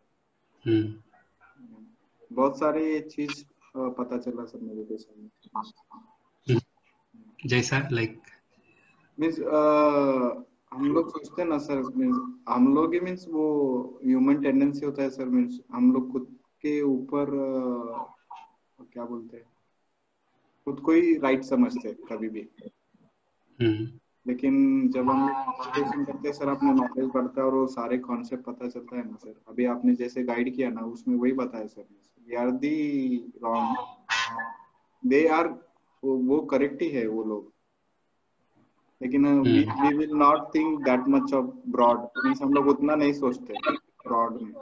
हम्म, बहुत सारी चीज पता चला सर मेडिटेशन में। जैसा लाइक मीन्स हम लोग सोचते हैं ना सर, मीन्स हम लोग ही मीन्स वो ह्यूमन टेंडेंसी होता है सर, मीन्स हम लोग खुद के ऊपर क्या बोलते हैं, खुद को ही राइट समझते हैं कभी भी। लेकिन जब हम मेडिटेशन करते हैं सर, अपना नॉलेज बढ़ता है और वो सारे कॉन्सेप्ट पता चलता है ना सर। अभी आपने जैसे गाइड किया ना, उसमें वही बताया sir, we are the wrong, they are, वो करेक्ट ही है वो लोग, लेकिन we we will not think that much of broad, means हम लोग उतना नहीं सोचते ब्रॉड में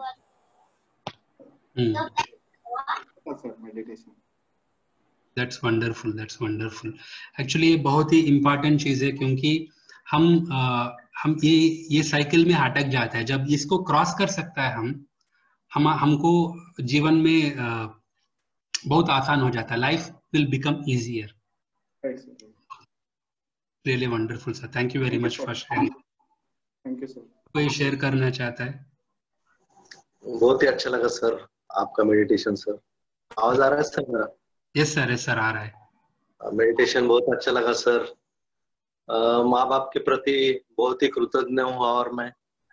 sir meditation. That's wonderful, that's wonderful. Actually ये बहुत ही इम्पोर्टेंट चीज है, क्योंकि हम आ, हम ये ये साइकिल में अटक जाता है। जब इसको क्रॉस कर सकता है हम हम हमको जीवन में uh, बहुत आसान हो जाता है। Life will become easier. Really wonderful sir, thank you very much for sharing. Thank you sir. कोई शेयर करना चाहता है? बहुत ही अच्छा लगा सर आपका मेडिटेशन सर। आवाज आ रहा है सर मेरा? यस सर, यस सर, आ रहा है। मेडिटेशन बहुत अच्छा लगा सर। माँ बाप के प्रति बहुत ही कृतज्ञ हूँ और मैं,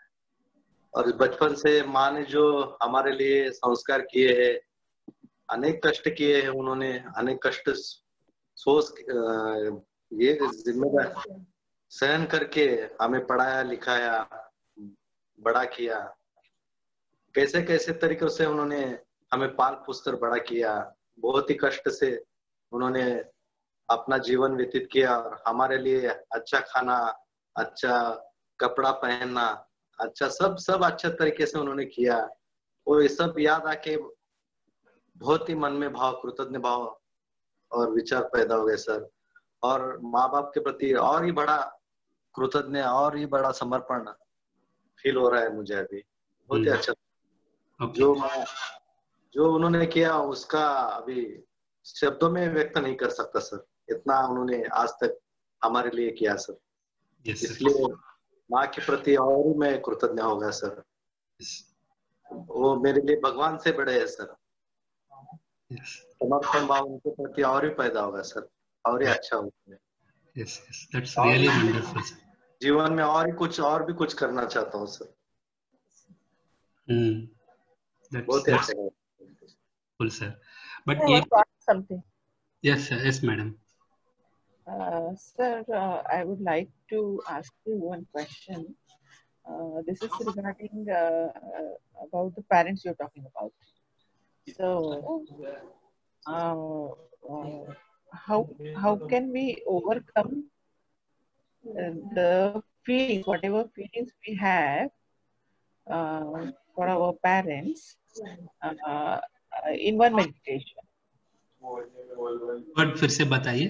और बचपन से माँ ने जो हमारे लिए संस्कार किए हैं, अनेक कष्ट किए हैं उन्होंने, अनेक कष्ट सोच ये जिम्मेदार सहन करके हमें पढ़ाया लिखाया बड़ा किया। कैसे कैसे तरीकों से उन्होंने हमें पाल पोस कर बड़ा किया। बहुत ही कष्ट से उन्होंने अपना जीवन व्यतीत किया और हमारे लिए अच्छा खाना, अच्छा कपड़ा पहनना, अच्छा सब सब अच्छा तरीके से उन्होंने किया। वो ये सब याद आके बहुत ही मन में भाव, कृतज्ञ भाव और विचार पैदा हो गए सर। और माँ बाप के प्रति और ही बड़ा कृतज्ञ और ही बड़ा समर्पण फील हो रहा है मुझे अभी। बहुत ही अच्छा okay. जो जो उन्होंने किया उसका अभी शब्दों में व्यक्त नहीं कर सकता सर। इतना उन्होंने आज तक हमारे लिए किया सर। yes, इसलिए माँ के प्रति और ही मैं कृतज्ञ हो गया सर। yes. वो मेरे लिए भगवान से बड़े है सर। yes. समर्पण भाव उनके प्रति और ही पैदा होगा सर, और ही अच्छा होगा। yes, yes. That's really wonderful sir. जीवन में और ही कुछ और भी कुछ करना चाहता हूँ सर। hmm. That's, बहुत ही that's अच्छा cool sir. But I want to ask something. Yes sir, yes madam. Uh, sir, uh, I would like to ask you one question. Uh, this is regarding uh, about the parents you're talking about. So, uh, uh, how how can we overcome uh, the feelings, whatever feelings we have uh, for our parents uh, in one meditation? But फिर से बताइए.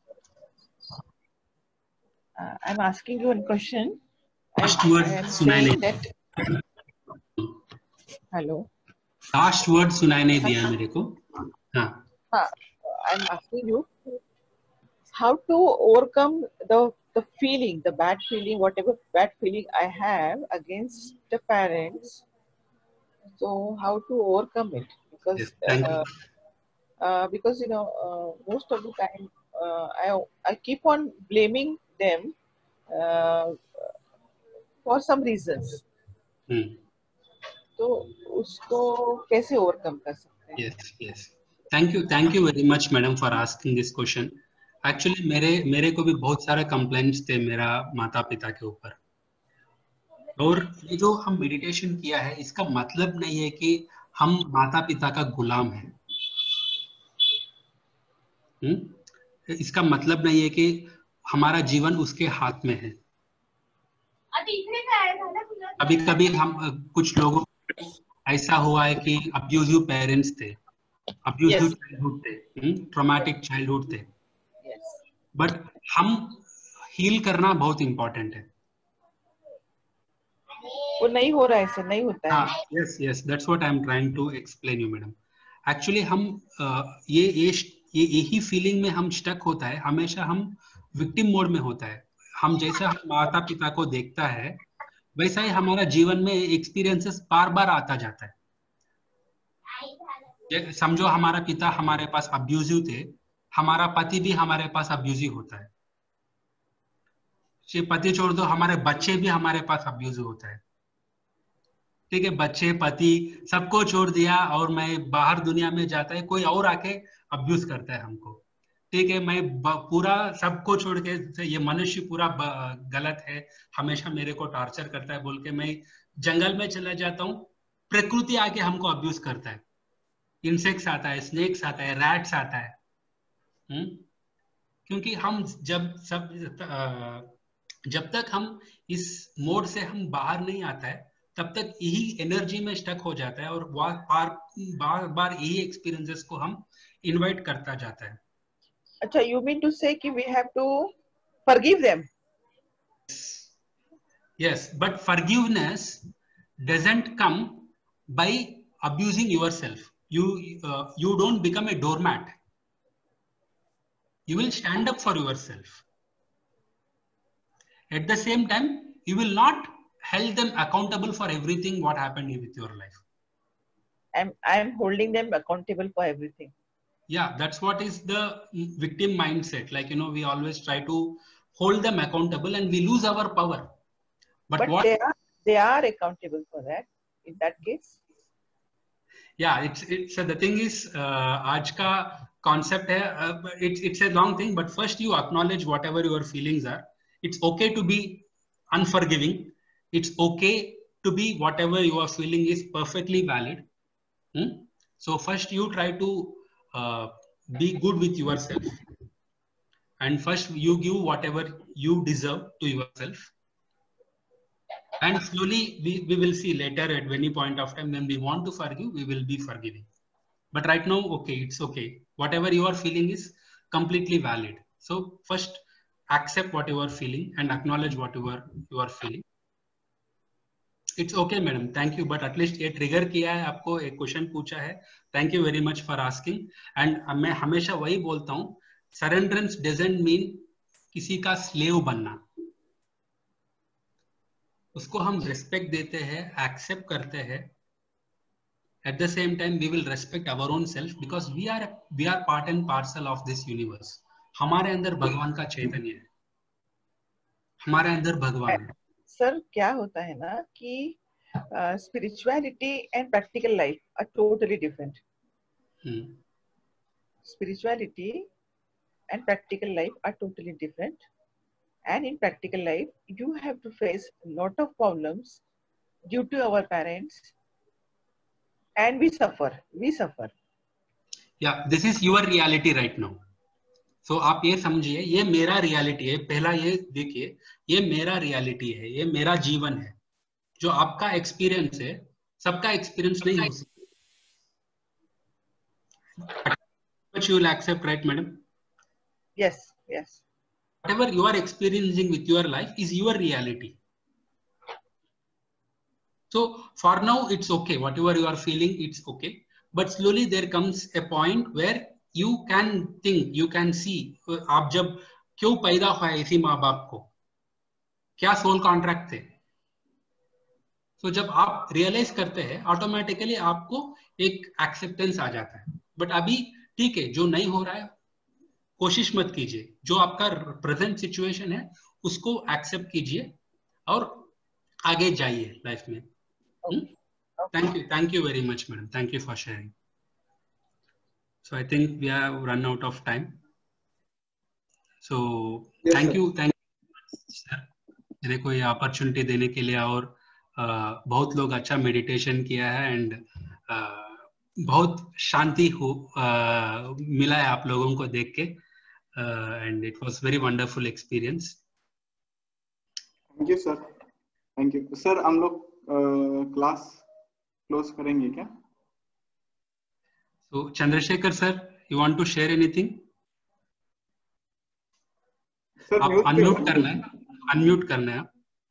Uh, I'm asking you one question. Last I, word I am सुनाई saying नहीं. that. Hello. Last word सुनाई नहीं दिया मेरे को. हाँ. हाँ. I'm asking you how to overcome the the feeling, the bad feeling, whatever bad feeling I have against the parents. So how to overcome it? Because Yes, thank uh, you. uh, because you know uh, most of the time uh, I I keep on blaming them uh, for some reasons. Hmm. तो उसको कैसे ओवरकम कर सकते हैं? Yes, yes. Thank you, thank you very much, madam, for asking this question. Actually, मेरे मेरे को भी बहुत सारे complaints थे मेरा माता पिता के ऊपर. और ये जो हम मेडिटेशन किया है, इसका मतलब नहीं है कि हम माता पिता का गुलाम हैं. हम्म? इसका मतलब नहीं है कि हमारा जीवन उसके हाथ में है. कभी कभी हम कुछ लोगों ऐसा हुआ है कि अब्यूजिव पेरेंट्स थे, अब्यूजिव चाइल्डहुड थे, ट्रॉमेटिक चाइल्डहुड थे. बट हम हील करना बहुत इंपॉर्टेंट है. वो नहीं हो रहा है सर, नहीं होता है. Yes yes, that's what I am trying to explain you madam. Actually हम uh, ये ये ये यही फीलिंग में हम स्टक होता है. हमेशा हम विक्टिम मोड में होता है. हम जैसा हम माता पिता को देखता है वैसा ही हमारा जीवन में एक्सपीरियंसेस बार बार आता जाता है. समझो हमारा पिता हमारे पास अब्यूजिव थे, हमारा पति भी हमारे पास अब्यूजिव होता है. पति छोड़ दो, हमारे बच्चे भी हमारे पास अब्यूजिव होता है. ठीक है, बच्चे पति सबको छोड़ दिया और मैं बाहर दुनिया में जाता है, कोई और आके अब्यूज करता है हमको. ठीक है, मैं पूरा सबको छोड़ के, ये मनुष्य पूरा गलत है, हमेशा मेरे को टॉर्चर करता है बोल के मैं जंगल में चला जाता हूँ. प्रकृति आके हमको अब्यूज करता है. इंसेक्ट्स आता है, स्नेक्स आता है, रैट्स आता है. हुँ? क्योंकि हम जब सब जब तक हम इस मोड से हम बाहर नहीं आता है तब तक यही एनर्जी में स्टक हो जाता है और बार बार बार यही एक्सपीरियंसेस को हम इनवाइट करता जाता है. अच्छा, you mean to say कि we have to forgive them? Yes, but forgiveness doesn't come by abusing yourself. You uh, you don't become a doormat. You will stand up for yourself. At the same time, you will not hold them accountable for everything what happened with your life. I'm I'm holding them accountable for everything. Yeah, that's what is the victim mindset. Like, you know, we always try to hold them accountable and we lose our power. But, But what they are they are accountable for that in that case. Yeah, it's it's uh, the thing is uh, आज का concept है uh, it's it's a long thing, but first you acknowledge whatever your feelings are. It's okay to be unforgiving. It's okay to be whatever you are feeling is perfectly valid. Hmm? So first you try to uh, be good with yourself, and first you give whatever you deserve to yourself. And slowly we, we will see later at any point of time when we want to forgive, we will be forgiving. But right now, okay, it's okay. Whatever you are feeling is completely valid. So first accept what you are feeling and acknowledge what you are, you are feeling. It's okay, madam. Thank you. But at least ये trigger किया है आपको, एक question पूछा है. Thank you very much for asking. And मैं हमेशा वही बोलता हूँ, surrenderance doesn't mean किसी का slave बनना. उसको हम रेस्पेक्ट देते हैं, एक्सेप्ट करते हैं. At the same time, we will respect our own self because we are we are part and parcel of this universe. हमारे अंदर भगवान का चैतन्य है, हमारे अंदर भगवान है. सर क्या होता है ना कि spirituality and practical life are totally different. Spirituality and practical life are totally different. And in practical life, you have to face a lot of problems due to our parents, and we suffer. We suffer. Yeah, this is your reality right now. So आप ये समझिए, ये मेरा reality है. पहला ये देखिए, ये मेरा reality है, ये मेरा जीवन है. जो आपका experience है, सबका experience नहीं हो सकता. But you will accept, right, madam? Yes, yes. Whatever you are experiencing with your life is your reality. So for now, it's okay. Whatever you are feeling, it's okay. But slowly there comes a point where you can think, you can see, आप जब क्यों पैदा हुआ इसी माँ बाप को, क्या सोल कॉन्ट्रैक्ट थे. तो जब आप रियलाइज करते हैं, ऑटोमेटिकली आपको एक एक्सेप्टेंस आ जाता है. बट अभी ठीक है, जो नहीं हो रहा है कोशिश मत कीजिए. जो आपका प्रेजेंट सिचुएशन है उसको एक्सेप्ट कीजिए और आगे जाइए लाइफ में. Thank you, thank you very much madam. Thank you for sharing. So I think we have run out of time. So thank you, thank you sir मेरे को ये अपॉर्चुनिटी देने के लिए. और uh, बहुत लोग अच्छा मेडिटेशन किया है एंड uh, बहुत शांति हो uh, मिला है आप लोगों को देख के. Uh, and it was very wonderful experience. Thank you sir. Thank you sir. हम लोग क्लास क्लोज करेंगे क्या? So Chandrasekhar sir, you want to share anything? Sir, आप unmute करना है, unmute करना है.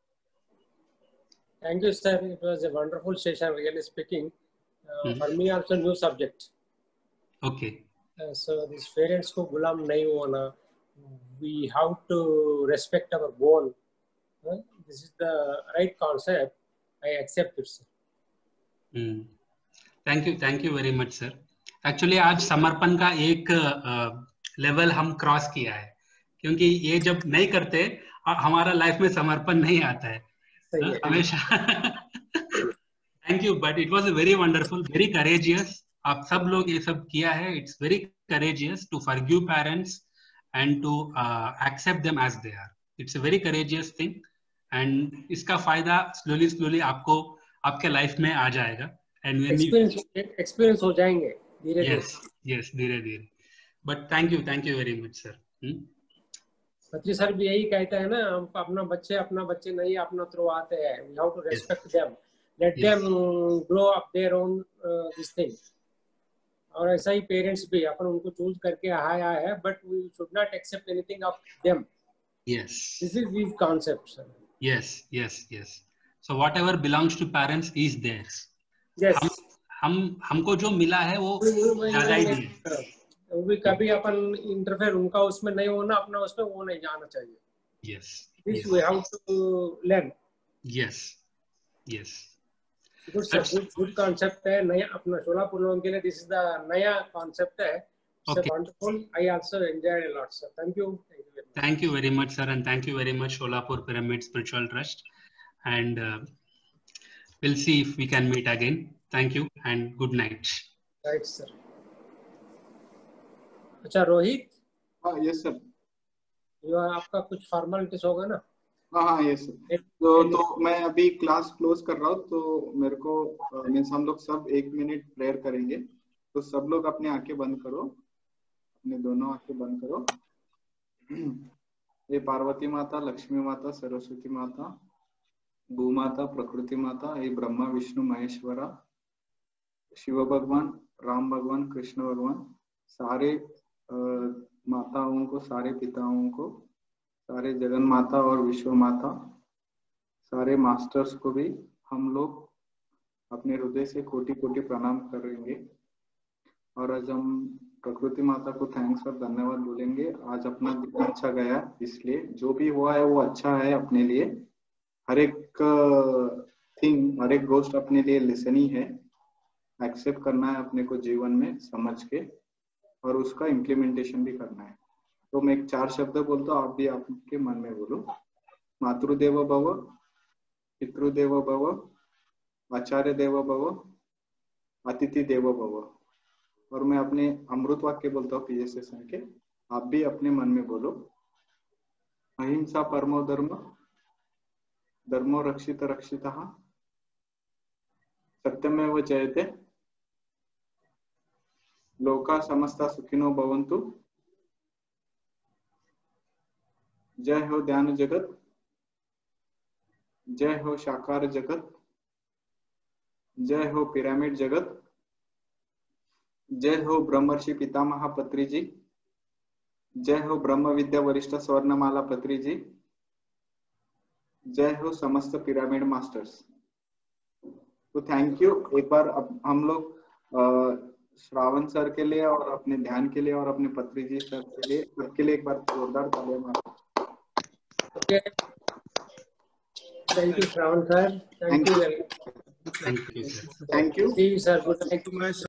Thank you sir. It was a wonderful session, really speaking. Uh, hmm. For me also new subject. Okay. Uh, so these parents को गुलाम नहीं होना. We have to respect our bone. Uh, this is the right concept. I accept it, sir. Hmm. Thank you, thank you very much, sir. Actually आज समर्पण का एक लेवल uh, हम क्रॉस किया है, क्योंकि ये जब नहीं करते हमारा लाइफ में समर्पण नहीं आता है uh, हमेशा. Thank you, but it was a very wonderful, very courageous. आप सब लोग ये सब किया है. It's very courageous to forgive parents and to uh, accept them as they are. It's a very courageous thing, and इसका फायदा slowly slowly आपको आपके लाइफ में आ जाएगा. And when experience you, experience हो जाएंगे धीरे धीरे. Yes, yes, धीरे धीरे. But thank you, thank you very much, sir. Hmm? Patri sir भी यही कहते हैं ना, हम अपना बच्चे अपना बच्चे नहीं अपना थ्रू आते हैं. We have to respect yes. them. Let yes. them grow up their own uh, this thing. और ऐसा ही पेरेंट्स भी अपन उनको चूज करके आया है, but we should not accept anything of them. Yes, this is this concept sir. Yes, yes, yes. So whatever belongs to parents is theirs. Yes. हम हम हमको जो मिला है वो ज्यादा ही नहीं है. वो भी कभी अपन इंटरफेयर उनका उसमें नहीं होना, अपना उसमें वो नहीं जाना चाहिए. Yes. This Yes. we have to learn. Yes. Yes. Good sir, good good concept है. नया अपना सोलापुर लोगों के लिए this is the नया concept है. It's Okay. wonderful. I also enjoyed a lot, sir. Thank you. Thank you very much. Thank you very much, sir, and thank you very much, Sholapur Pyramid Spiritual Trust. And uh, we'll see if we can meet again. Thank you and good night. Right, sir. अच्छा रोहित. हाँ यस सर. ये आपका कुछ फॉर्मेलिटीज होगा ना? हाँ हाँ यस सर. तो तो मैं अभी क्लास क्लोज कर रहा हूँ, तो मेरे को मीन्स हम लोग सब एक मिनट प्रेयर करेंगे. तो सब लोग अपने आंखें बंद करो, अपने दोनों आंखें बंद करो. ये पार्वती माता, लक्ष्मी माता, सरस्वती माता, भू माता, प्रकृति माता, ये ब्रह्मा विष्णु महेश्वरा, शिव भगवान, राम भगवान, कृष्ण भगवान, सारे आ, माताओं को, सारे पिताओं को, सारे जगन माता और विश्व माता, सारे मास्टर्स को भी हम लोग अपने हृदय से कोटि कोटि प्रणाम करेंगे. और आज हम प्रकृति माता को थैंक्स और धन्यवाद बोलेंगे. आज अपना दिन अच्छा गया, इसलिए जो भी हुआ है वो अच्छा है अपने लिए. हर एक थिंग, हर एक गोष्ट अपने लिए लेसन ही है. एक्सेप्ट करना है अपने को जीवन में समझ के, और उसका इम्प्लीमेंटेशन भी करना है. तो मैं एक चार शब्द बोलता हूँ, आप भी आपके मन में बोलो. मातृदेव भव, पितृदेव भव, आचार्य देव भव, अतिथि देव भव. और मैं अपने अमृत वाक्य बोलता हूँ पीजे सेशन के, आप भी अपने मन में बोलो. अहिंसा परमो धर्म, धर्मो रक्षित रक्षितः, सत्यमेव जयते, लोका समस्ता सुखिनो भवन्तु. जय हो ध्यान जगत, जय हो साकार जगत, जय हो पिरामिड जगत, जय हो ब्रह्मर्षि पितामह पत्री जी, जय हो ब्रह्म विद्या वरिष्ठ स्वर्णमाला पत्री जी, जय हो समस्त पिरामिड मास्टर्स. तो थैंक यू. एक बार अब हम लोग श्रावण सर के लिए और अपने ध्यान के लिए और अपने पत्री जी सर के लिए, सबके लिए एक बार जोरदार तालियां मारो. Okay. Thank you, Shravan sir. Thank you very much. Thank you, sir. Thank you. See you, sir. Good night.